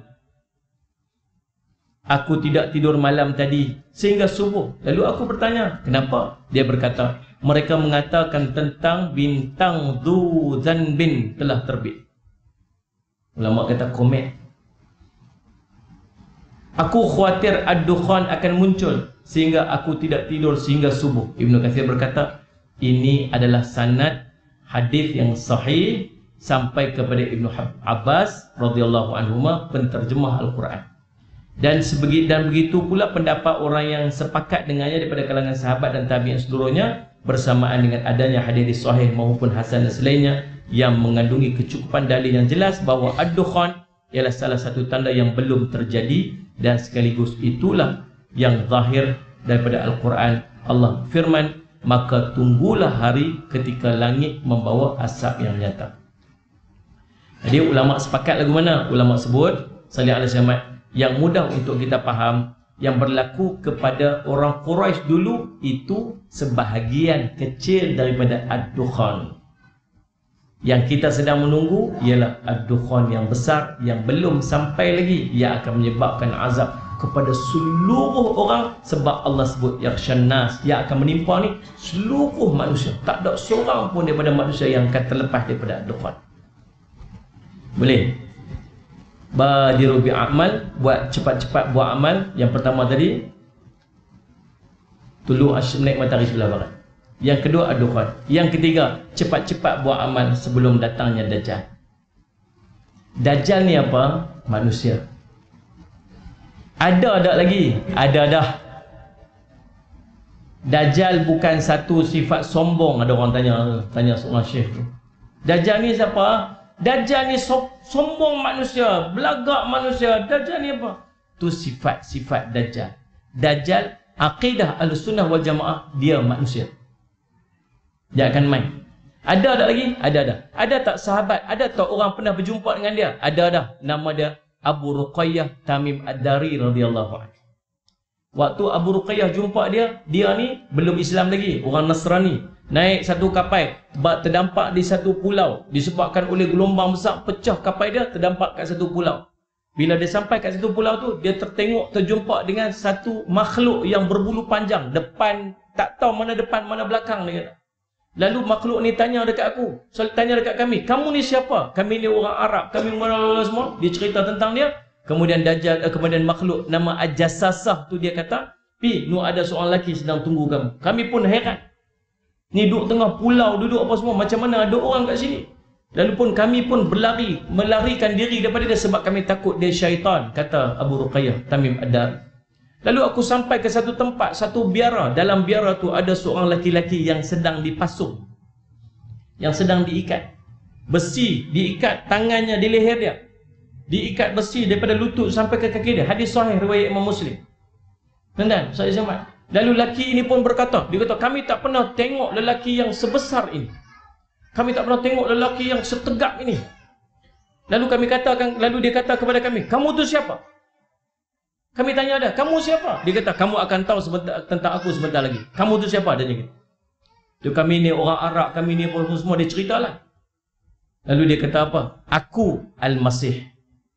Aku tidak tidur malam tadi sehingga subuh. Lalu aku bertanya, kenapa? Dia berkata, mereka mengatakan tentang bintang Dhu Zanbin telah terbit. Ulama kata komet. Aku khawatir ad-dukhan akan muncul sehingga aku tidak tidur sehingga subuh. Ibnu Katsir berkata, ini adalah sanad hadis yang sahih sampai kepada Ibnu Abbas radhiyallahu anhuma, penterjemah Al-Quran. Dan sebegitu dan begitu pula pendapat orang yang sepakat dengannya daripada kalangan sahabat dan tabi'in seluruhnya, bersamaan dengan adanya hadis sahih maupun hasan dan selainnya yang mengandungi kecukupan dalil yang jelas bahawa ad-dukhan ialah salah satu tanda yang belum terjadi, dan sekaligus itulah yang zahir daripada Al-Quran. Allah firman, maka tunggulah hari ketika langit membawa asap yang nyata. Jadi ulama sepakat lagu mana? Ulama sebut sallallahu alaihi wasallam yang mudah untuk kita faham, yang berlaku kepada orang Quraisy dulu itu sebahagian kecil daripada ad-dukhan. Yang kita sedang menunggu ialah ad-dukhan yang besar yang belum sampai lagi, yang akan menyebabkan azab kepada seluruh orang. Sebab Allah sebut yakhshan nas, yang akan menimpa ni seluruh manusia. Tak ada seorang pun daripada manusia yang akan terlepas daripada ad-dukhan. Boleh? Badiru bi'amal, buat cepat-cepat buat amal. Yang pertama tadi tulu asyam, naik matahari sebelah barat. Yang kedua ad-dukhan. Yang ketiga, cepat-cepat buat amal sebelum datangnya Dajjal. Dajjal ni apa? Manusia. Ada tak lagi? Ada dah. Dajjal bukan satu sifat sombong. Ada orang tanya tanya seorang syekh tu, Dajjal ni siapa? Dajjal ni so, sombong manusia, belagak manusia. Dajjal ni apa? Tu sifat-sifat Dajjal. Dajjal, akidah Ahlussunnah wal Jamaah, dia manusia. Dia akan main. Ada tak lagi? Ada dah. Ada tak sahabat? Ada tak orang pernah berjumpa dengan dia? Ada dah. Nama dia Abu Ruqayyah Tamim Ad-Dari radhiyallahu anhu. Waktu Abu Ruqayyah jumpa dia, dia ni belum Islam lagi, orang Nasrani. Naik satu kapal, terdampak di satu pulau. Disebabkan oleh gelombang besar, pecah kapal dia, terdampak kat satu pulau. Bila dia sampai kat satu pulau tu, dia tertengok, terjumpa dengan satu makhluk yang berbulu panjang. Depan, tak tahu mana depan, mana belakang dia. Lalu makhluk ni tanya dekat aku, so, tanya dekat kami, kamu ni siapa? Kami ni orang Arab, kami mana semua. Dia cerita tentang dia. Kemudian Dajjal, eh, kemudian makhluk nama Al-Jassasah tu dia kata, pi, nu ada seorang lelaki sedang tunggu kamu. Kami pun heran. Ni duduk tengah pulau, duduk apa semua, macam mana ada orang kat sini? Lalu pun kami pun berlari, melarikan diri daripada dia sebab kami takut dia syaitan, kata Abu Ruqayyah Tamim Ad-Dari. Lalu aku sampai ke satu tempat, satu biara. Dalam biara tu ada seorang lelaki-lelaki yang sedang dipasung, yang sedang diikat. Besi diikat tangannya di leher dia. Diikat besi daripada lutut sampai ke kaki dia. Hadis sahih riwayat Imam Muslim. Tuan-tuan, saya selamat. Lalu lelaki ini pun berkata, dia kata, kami tak pernah tengok lelaki yang sebesar ini. Kami tak pernah tengok lelaki yang setegak ini. Lalu kami katakan, lalu dia kata kepada kami, kamu tu siapa? Kami tanya dia, kamu siapa? Dia kata, kamu akan tahu sebentar, tentang aku sebentar lagi. Kamu tu siapa? Dia kata, tu kami ni orang Arab, kami ni pun semua. Dia ceritalah. Lalu dia kata apa? Aku Al-Masih.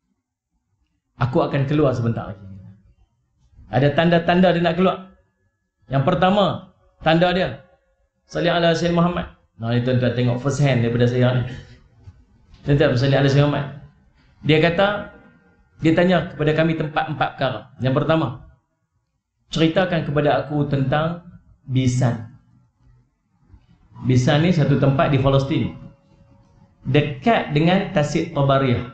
Aku akan keluar sebentar lagi. Ada tanda-tanda dia nak keluar. Yang pertama, tanda dia, salli ala Sayyidina Muhammad. Nah, ni tuan-tuan tengok first hand daripada saya ni. Tuan-tuan, salli ala Sayyidina Muhammad. Dia kata, dia tanya kepada kami tempat empat perkara. Yang pertama, ceritakan kepada aku tentang Bisan. Bisan ni satu tempat di Palestin, dekat dengan Tasik Tabariyah,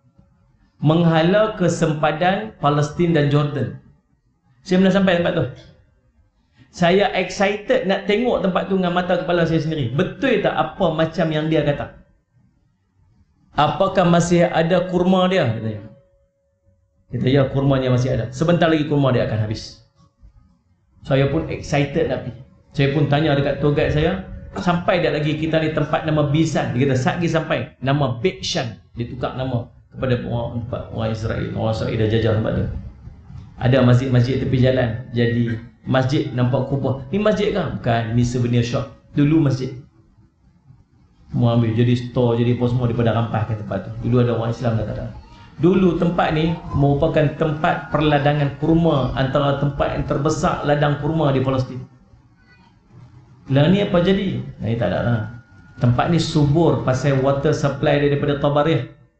menghala kesempadan Palestin dan Jordan. Saya pernah sampai tempat tu. Saya excited nak tengok tempat tu dengan mata kepala saya sendiri. Betul tak apa macam yang dia kata? Apakah masih ada kurma dia? Katanya. Kata, ya, kurmanya masih ada. Sebentar lagi kurma dia akan habis. Saya pun excited nak pergi. Saya pun tanya dekat tour guide saya, sampai tak lagi kita ni tempat nama Bisan? Dia kata, saat lagi sampai. Nama Betshan. Dia tukar nama kepada orang, orang Israel. Orang Israel dah jajah tempat tu. Ada masjid-masjid tepi jalan jadi masjid, nampak kubah. Ni masjid kan? Bukan, ni souvenir shop. Dulu masjid. Semua ambil jadi store, jadi apa semua daripada rampaskan tempat tu. Dulu ada orang Islam dah tak ada. Dulu tempat ni merupakan tempat perladangan kurma, antara tempat yang terbesar ladang kurma di Palestin. Lah ni apa jadi? Nah, ni tak ada lah. Tempat ni subur pasal water supply daripada Tabariyah.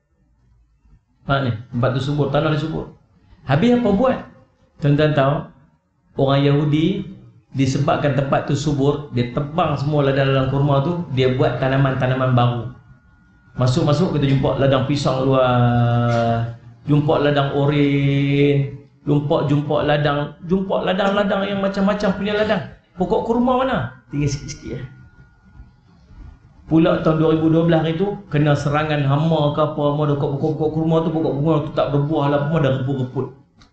Nampak ni, tempat tu subur, tanah dia subur. Habis apa buat? Tuan-tuan tahu, orang Yahudi disebabkan tempat tu subur, dia tebang semua ladang-ladang kurma tu, dia buat tanaman-tanaman baru. Masuk-masuk kita jumpa ladang pisang luar, jumpa ladang oren, jumpa jumpa ladang, jumpa ladang-ladang yang macam-macam punya ladang. Pokok kurma mana? Tinggal sikit-sikit ya. Pula tahun dua ribu dua belas itu kena serangan hama ke apa, mau dekat pokok-pokok kurma tu, pokok kurma tu tak berbuah lah, semua dah reput-reput.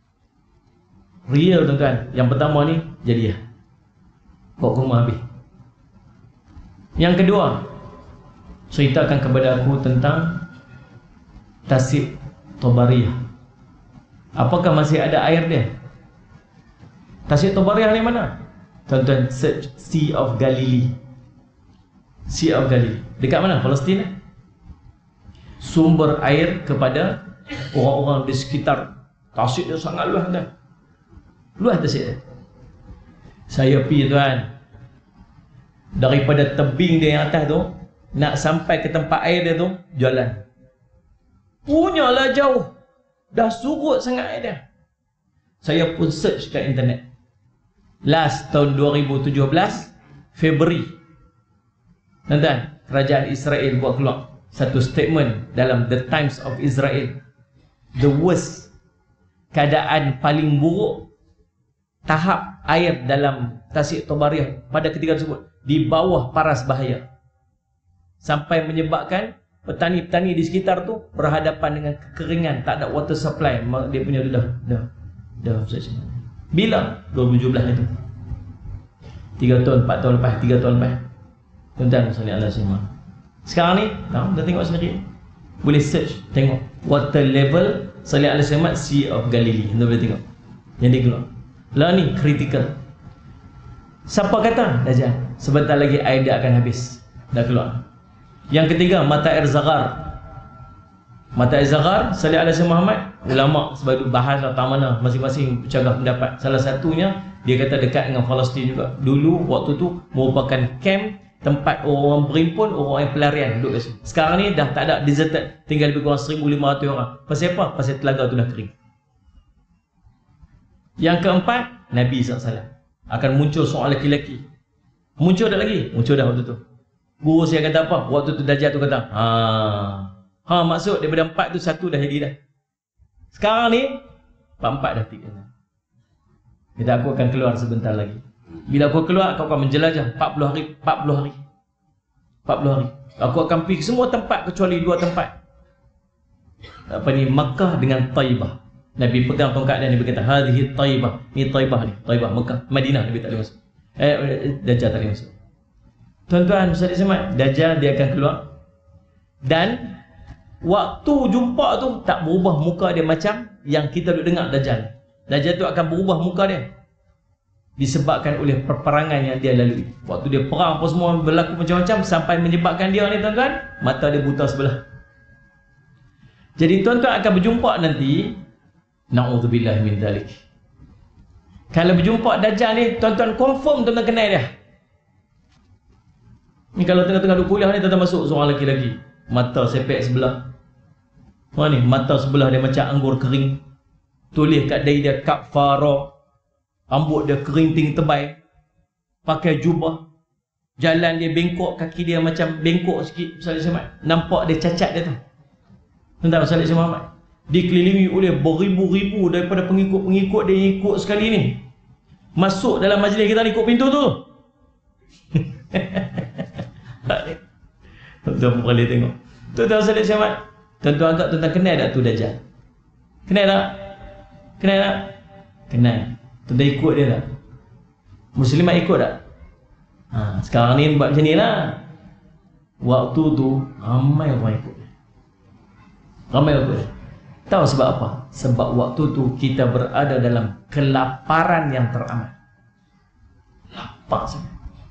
Real tuan-tuan. Yang pertama ni jadi ya. Pokok kurma habis. Yang kedua, ceritakan kepada aku tentang Tasik Tabariyah. Apakah masih ada air dia? Tasik Tabariyah ni mana? Tuan-tuan search Sea of Galilee. Sea of Galilee. Dekat mana? Palestin eh? Sumber air kepada orang-orang di sekitar Tasik dia sangat luas kan? Luas Tasik dia. Saya pergi tuan, daripada tebing dia yang atas tu nak sampai ke tempat air dia tu, jalan punyalah jauh. Dah surut sangat air dia. Saya pun search kat internet. Last tahun dua ribu tujuh belas Februari, tuan-tuan, kerajaan Israel buat keluar satu statement dalam The Times of Israel. The worst, keadaan paling buruk tahap air dalam Tasik Tabariyah pada ketika tersebut, di bawah paras bahaya, sampai menyebabkan petani-petani di sekitar tu berhadapan dengan kekeringan, tak ada water supply. Dia punya dah dah dah dah bila dua ribu tujuh belas itu, tiga tahun, empat tahun lepas, tiga tahun lepas. Tuan-tuan sekalian Allah semua, sekarang ni tahu, dah tengok sendiri, boleh search tengok water level sekalian Allah semua, Sea of Galilee. Anda boleh tengok yang dia keluar. Lah ni kritikal. Siapa kata? Dajjal. Sebentar lagi air dia akan habis. Dah keluar. Yang ketiga, mata air zaghar. Mata air zaghar, salih ala Sayyidina Muhammad. Ulama sebab bahas tak mana masing-masing cakap pendapat. Salah satunya dia kata dekat dengan Palestin juga. Dulu waktu tu merupakan camp tempat orang berimpun, orang yang pelarian duduk kat situ. Sekarang ni dah tak ada, deserted. Tinggal lebih kurang seribu lima ratus orang. Pasal apa? Pasal telaga tu dah kering. Yang keempat, Nabi sallallahu alaihi wasallam akan muncul seorang lelaki-lelaki. Muncul dah lagi? Muncul dah waktu tu. Guru saya kata apa? Waktu tu Dajjal tu kata, ha, ha maksud daripada empat tu satu dah jadi dah. Sekarang ni empat-empat dah tiga. Kata aku akan keluar sebentar lagi. Bila aku keluar, aku akan menjelajah empat puluh hari, empat puluh hari. empat puluh hari. Aku akan pergi ke semua tempat kecuali dua tempat. Apa ni? Makkah dengan Taibah. Nabi pegang tongkat dia, Nabi kata, hadhihi Taibah. Ni Taibah ni, Taibah Makkah, Madinah Nabi tak boleh masuk. Eh, Dajjal tak boleh masuk. Tuan-tuan, Ustaz Ismail, Dajjal dia akan keluar. Dan waktu jumpa tu tak berubah muka dia macam yang kita duk dengar Dajjal. Dajjal tu akan berubah muka dia disebabkan oleh peperangan yang dia lalui. Waktu dia perang apa semua berlaku macam-macam sampai menyebabkan dia ni tuan-tuan, mata dia buta sebelah. Jadi tuan-tuan akan berjumpa nanti, na'udzubillah min dzalik. Kalau berjumpa Dajjal ni, tuan-tuan confirm tuan-tuan kenal dia. Ni kalau tengah-tengah duk kuliah ni, tuan-tuan masuk seorang lelaki-lelaki, mata sepek sebelah. Mana ni? Mata sebelah dia macam anggur kering. Tulis kat dahi dia kafara. Rambut dia kerinting tebal. Pakai jubah. Jalan dia bengkok, kaki dia macam bengkok sikit. Salih Muhammad. Nampak dia cacat dia tu. Tentang Salih Muhammad. Dikelilingi oleh beribu-ribu daripada pengikut-pengikut dia yang ikut sekali ni. Masuk dalam majlis kita ni, ikut pintu tu. Tuan-tuan boleh tengok. Tuan-tuan Salih Muhammad. Tuan-tuan agak tuan-tuan kenal tak tu Dajjal? Kenal tak? Kenal tak? Kenal. Tuan-tuan ikut dia tak? Muslimat ikut tak? Ha, sekarang ni buat macam ni lah. Waktu tu ramai orang ikut dia. Ramai orang ikut dia. Tahu sebab apa? Sebab waktu tu kita berada dalam kelaparan yang teramat. Lapar sangat.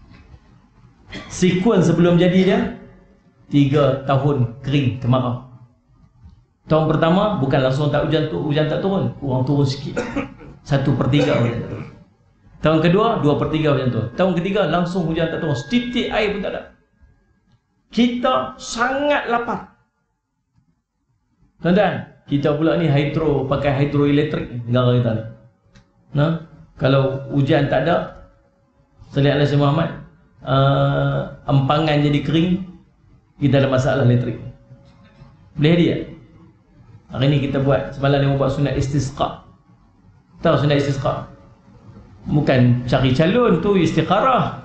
Sekuen sebelum jadi dia, tiga tahun kering kemarau. Tahun pertama bukan langsung tak hujan tu, hujan tak turun, kurang turun sikit. Satu per tiga hujan tak turun. Tahun kedua, dua per tiga hujan turun. Tahun ketiga langsung hujan tak turun, setitik air pun tak ada. Kita sangat lapar. Tuan-tuan, kita pula ni hidro, pakai hidroelektrik negara kita ni. Nah, kalau hujan tak ada, Salih alaihi Muhammad, uh, empangan jadi kering, kita ada masalah elektrik. Boleh dia? Hari ni kita buat, semalam ni buat sunat istisqa. Tahu sunat istisqa? Bukan cari calon tu, istikharah.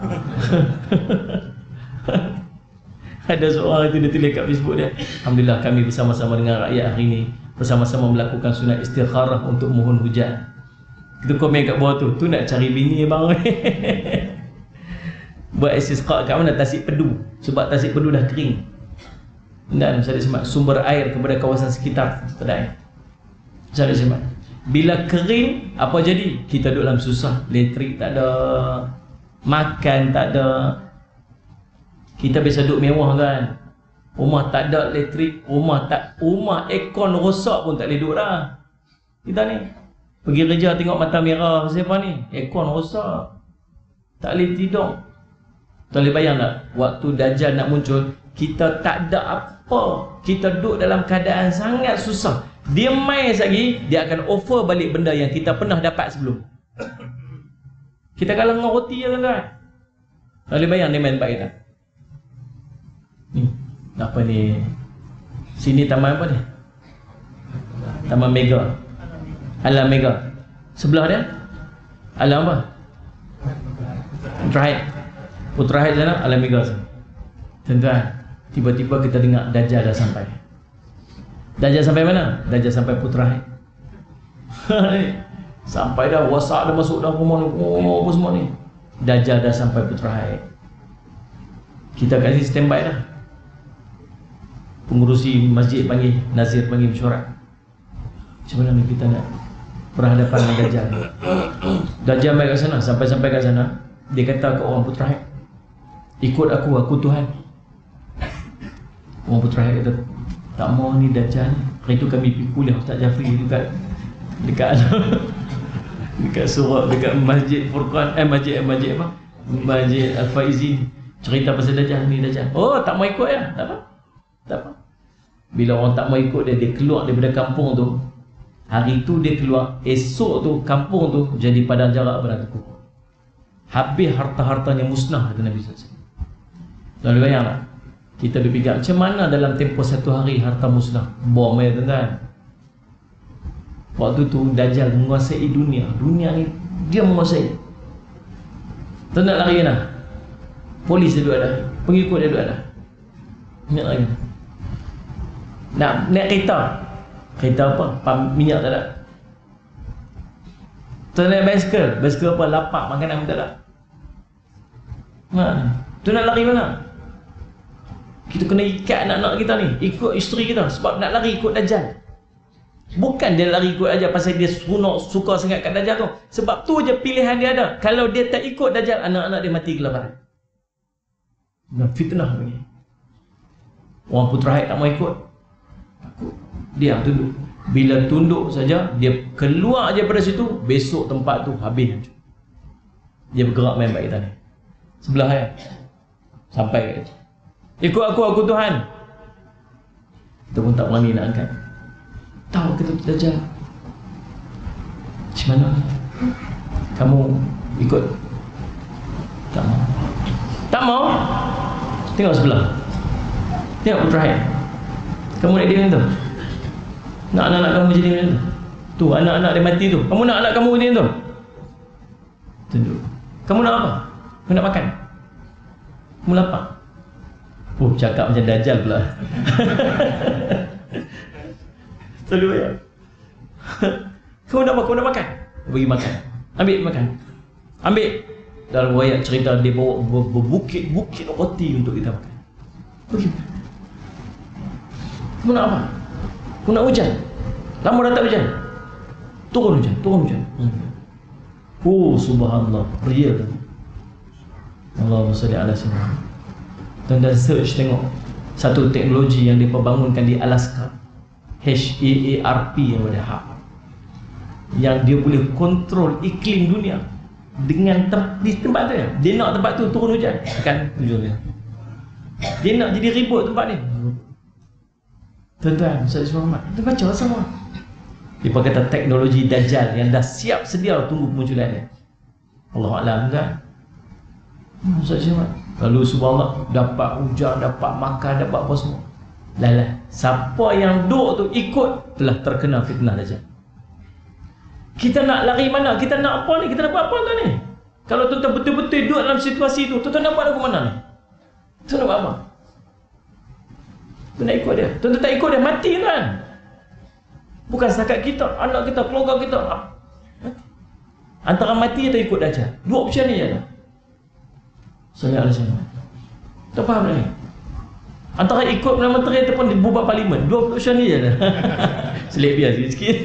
Ada seorang itu dia tulis kat Facebook dia, alhamdulillah kami bersama-sama dengan rakyat hari ini bersama-sama melakukan sunat istikharah untuk mohon hujan. Kita komen kat bawah tu, tu nak cari bini bang. Buat istisqa kat mana? Tasik Pedu. Sebab Tasik Pedu dah kering. Dan saya semak sumber air kepada kawasan sekitar terdai. Saya semak. Bila kering, apa jadi? Kita duduk dalam susah. Elektrik tak ada, makan tak ada. Kita biasa duduk mewah kan. Rumah tak ada elektrik, rumah tak, rumah aircon rosak pun tak boleh duduk dah. Kita ni pergi kerja tengok mata merah siapa ni? Aircon rosak. Tak boleh tidur. Tak boleh bayang tak? Waktu Dajjal nak muncul, kita tak ada apa. Kita duduk dalam keadaan sangat susah. Dia main lagi, dia akan offer balik benda yang kita pernah dapat sebelum. Kita kalah dengan roti je kan? Tak boleh bayang dia main tempat kita. Ni, apa ni? Sini taman apa ni? Taman Mega. Alam Mega. Sebelah dia? Alam apa? Putrahid. Putrahid sana, Alam Mega sana. Tuan-tuan, tiba-tiba kita dengar Dajjal dah sampai. Dajjal sampai mana? Dajjal sampai Putrahid. Sampai dah, WhatsApp dah masuk dah rumah ni. Oh, apa semua ni? Dajjal dah sampai Putrahid. Kita kasih standby dah. Pengurusi masjid panggil, Nazir panggil mesyuarat. Macam mana ni kita nak berhadapan dengan Dajjal. Dajjal mai kat sana, sampai-sampai kat sana, dia kata ke orang Putrahid, ikut aku, aku Tuhan. Orang Putrahid kata, tak mau ni Dajjal. Hari tu kami pergi kuliah Ustaz Jafri dekat dekat dekat surau, dekat Masjid Furqan, eh masjid masjid apa? Masjid Al-Faizin, cerita pasal Dajjal ni Dajjal. Oh, tak mau ikut ya? Tak apa. Tak apa. Bila orang tak mau ikut dia, dia keluar daripada kampung tu. Hari tu dia keluar, esok tu kampung tu jadi padang jarak pada terkukur. Habis harta-hartanya musnah, kata Nabi sallallahu alaihi wasallam. Lalu bayang tak? Kita berfikir macam mana dalam tempoh satu hari harta musnah. Bom ya tuan-tuan. Waktu tu Dajjal menguasai dunia. Dunia ni dia menguasai. Tu nak lari dah. Polis dia duduk ada, pengikut dia duduk ada. Nak lari. Nak naik kereta. Kereta apa? Pam minyak tak ada. Tu naik basikal. Basikal apa? Lapak makanan pun tak ada. Nah, tu nak lari mana? Kita kena ikat anak-anak kita ni, ikut isteri kita, sebab nak lari ikut Dajjal. Bukan dia lari ikut Dajjal pasal dia sunok, suka sangat kat Dajjal tu. Sebab tu je pilihan dia ada. Kalau dia tak ikut Dajjal, anak-anak dia mati kelaparan. Nah, fitnah ni. Orang Putrahid tak mau ikut, takut. Dia tunduk. Bila tunduk saja, dia keluar aja pada situ, besok tempat tu habis. Dia bergerak main baik kita ni. Sebelah ya. Sampai kat itu. Ikut aku, aku Tuhan. Kita pun tak berani nak angkat. Tahu kita Dajjal. Macam mana? Kamu ikut? Tak mau. Tak mau? Tengok sebelah. Tengok Putrahid. Kamu nak dia macam tu? Nak anak-anak kamu jadi macam tu? Tu anak-anak dia mati tu. Kamu nak anak kamu jadi macam tu? Tunduk. Kamu nak apa? Kamu nak makan? Kamu lapar? Oh, cakap macam Dajjal pula. Selalu ya. Kamu nak apa? Kamu nak makan? Bagi makan. Ambil makan. Ambil. Dalam riwayat cerita dia bawa berbukit-bukit roti untuk kita makan. Bagi makan. Kamu nak apa? Kamu nak hujan? Lama dah tak hujan. Turun hujan, turun hujan. Oh, subhanallah. Real. Allahumma salli ala sayyidina. Dan dan search tengok satu teknologi yang dia bangunkan di Alaska, H A A R P yang ada hak, yang dia boleh kontrol iklim dunia dengan tem di tempat tu ya. Dia nak tempat tu turun hujan, kan hujan dia. Dia nak jadi ribut tempat ni. Tuan-tuan, Ustaz Muhammad, kita baca sama. Dia kata teknologi Dajjal yang dah siap sedia tunggu kemunculan dia. Allah Alam kan. Ustaz Muhammad. Lalu subhanallah, dapat hujan, dapat makan, dapat apa semua. Lalah, siapa yang duk tu ikut telah terkena fitnah Dajjal. Kita nak lari mana? Kita nak apa ni? Kita nak buat apa tu ni? Kalau tuan-tuan betul-betul duduk dalam situasi tu, tuan-tuan nak buat aku mana ni? Tuan nak buat apa? Tuan nak ikut dia. Tuan-tuan tak ikut dia, mati kan? Bukan setakat kita, anak kita, keluarga kita. Antara mati atau ikut Dajjal. Dua option ni je lah. Sallallahu alaihi wasallam. Tak faham ni. Antara ikut Perdana Menteri ataupun dibuat parlimen. Dua option ni je dah. Selit biar sikit.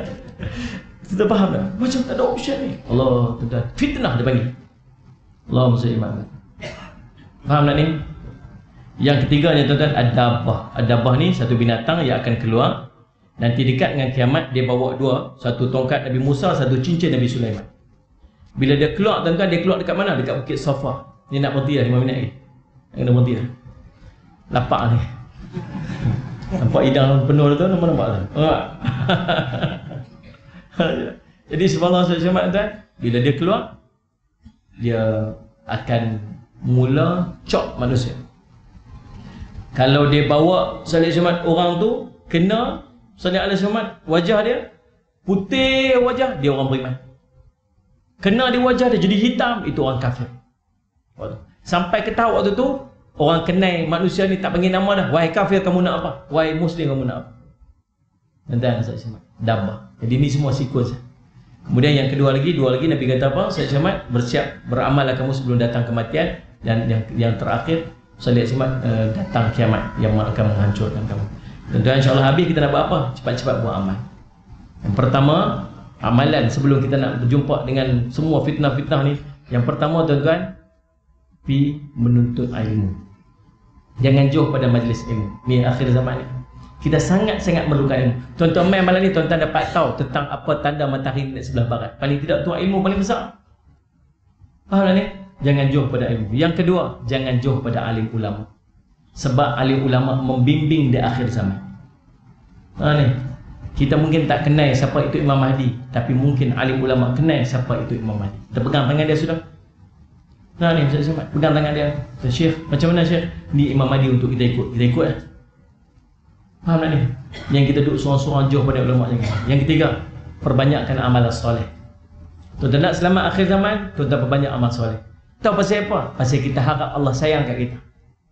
Kita faham tak? Macam tak ada option ni. Allah, tuan-tuan. Fitnah dia panggil. Allah mesti iman. Faham tak ni? Yang ketiganya tuan-tuan, adabah. Adabah ni satu binatang yang akan keluar. Nanti dekat dengan kiamat dia bawa dua. Satu tongkat Nabi Musa, satu cincin Nabi Sulaiman. Bila dia keluar tuan-tuan, dia keluar dekat mana? Dekat Bukit Safa. Ni nak berhenti dah lima minit lagi. Nak kena berhenti dah. Lapak ni. Nampak hidang penuh tu, nampak-nampak tu. Nampak? Jadi subhanallah Ustaz, bila dia keluar, dia akan mula cop manusia. Kalau dia bawa Salih Syumat orang tu, kena Salih Syumat wajah dia putih, wajah dia orang beriman. Kena di wajah dia jadi hitam, itu orang kafir. Sampai ke tahap waktu tu orang kenal manusia ni tak panggil nama dah. Wahai kafir, kamu nak apa? Wahai muslim, kamu nak apa? Dan Ustaz Syamad dabah. Jadi ni semua sequence. Kemudian yang kedua lagi, dua lagi Nabi kata apa? Ustaz Syamad, bersiap beramallah kamu sebelum datang kematian. Dan yang yang terakhir Ustaz Syamad uh, datang kiamat yang akan menghancurkan kamu. Tentu insya-Allah habis kita nak buat apa? Cepat-cepat buat amal. Yang pertama, Amalan sebelum kita nak berjumpa dengan semua fitnah-fitnah ni, yang pertama tuan-tuan, pi menuntut ilmu. Jangan jauh pada majlis ilmu. Ni akhir zaman ni, kita sangat-sangat memerlukan ilmu. Tuan-tuan main malam ni, tuan-tuan dapat tahu tentang apa tanda matahari di sebelah barat. Paling tidak tu ilmu paling besar. Faham tak ni? Jangan jauh pada ilmu. Yang kedua, jangan jauh pada alim ulama. Sebab alim ulama membimbing di akhir zaman. Ha ni, kita mungkin tak kenal siapa itu Imam Mahdi, tapi mungkin alim ulama kenal siapa itu Imam Mahdi. Kita pegang tangan dia sudah. Nah ni, Ustaz Samad, pegang tangan dia. Syekh, macam mana Syekh? Ni Imam Mahdi untuk kita ikut. Kita ikut lah. Faham tak ni? Yang kita duduk seorang-seorang jauh pada ulama jangan. Yang ketiga, perbanyakkan amalan soleh. Tuan-tuan nak selamat akhir zaman, tuan-tuan perbanyak amal soleh. Tahu pasal apa? Pasal kita harap Allah sayang kat kita.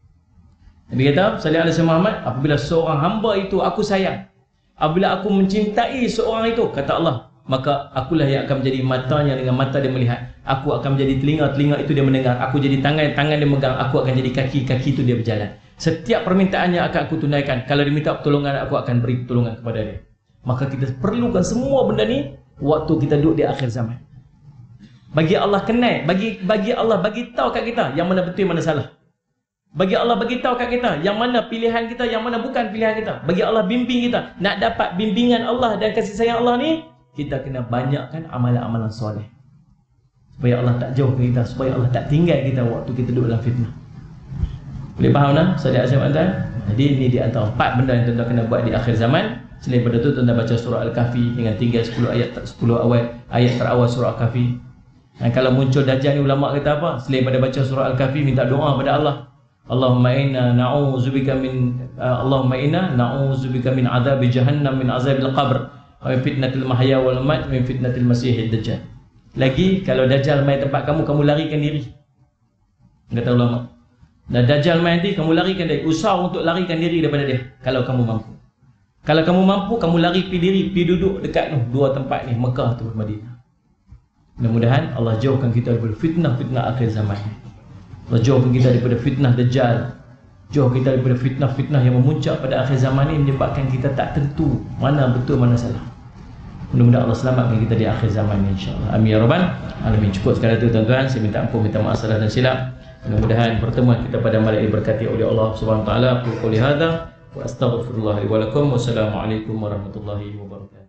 Nabi kata, sallallahu alaihi wasallam, apabila seorang hamba itu aku sayang, apabila aku mencintai seorang itu, kata Allah, maka akulah yang akan menjadi matanya dengan mata dia melihat. Aku akan menjadi telinga-telinga itu dia mendengar. Aku jadi tangan-tangan dia megang. Aku akan jadi kaki-kaki itu dia berjalan. Setiap permintaannya akan aku tunaikan. Kalau dia minta pertolongan, aku akan beri pertolongan kepada dia. Maka kita perlukan semua benda ni waktu kita duduk di akhir zaman. Bagi Allah kenal, bagi bagi Allah bagi tahu kat kita yang mana betul, mana salah. Bagi Allah bagi tahu kat kita yang mana pilihan kita, yang mana bukan pilihan kita. Bagi Allah bimbing kita. Nak dapat bimbingan Allah dan kasih sayang Allah ni, kita kena banyakkan amalan-amalan soleh. Supaya Allah tak jauh ke kita, supaya Allah tak tinggal kita waktu kita duduk dalam fitnah. Boleh faham tak? Saudara Asyam Antan? Jadi ini di antara empat benda yang tuan-tuan kena buat di akhir zaman. Selain daripada tu, tuan-tuan baca surah Al-Kahfi dengan tinggal sepuluh ayat sepuluh awal ayat terawal surah Al-Kahfi. Dan kalau muncul dajjal ni, ulama kata apa? Selain daripada baca surah Al-Kahfi, minta doa pada Allah. Allahumma inna na'udzubika min uh, Allahumma inna na'udzubika min adzabi jahannam, min azabil qabr, wa min fitnatil mahya wal mamat, min fitnatil masiihid dajjal. Lagi, kalau dajjal mai tempat kamu, kamu larikan diri. Kata ulama. Dan dajjal mai nanti, kamu larikan diri. Usaha untuk larikan diri daripada dia kalau kamu mampu. Kalau kamu mampu, kamu lari pi diri, pi duduk dekat tu dua tempat ni, Mekah tu Madinah. Mudah-mudahan Allah jauhkan kita daripada fitnah-fitnah akhir zaman. Allah jauhkan kita daripada fitnah dajjal. Jauh kita daripada fitnah-fitnah yang memuncak pada akhir zaman ini, menyebabkan kita tak tentu mana betul, mana salah. Mudah-mudahan Allah selamatkan kita di akhir zaman ini, insyaAllah. Amin ya rabbal alamin. Cukup sekadar itu tuan-tuan. Saya minta ampun, minta maaf salah dan silap. Mudah-mudahan pertemuan kita pada malam ini berkati oleh Allah Subhanahu wa taala. Qul qawli hadza wa astaghfirullah li wa lakum. Wassalamualaikum warahmatullahi wabarakatuh.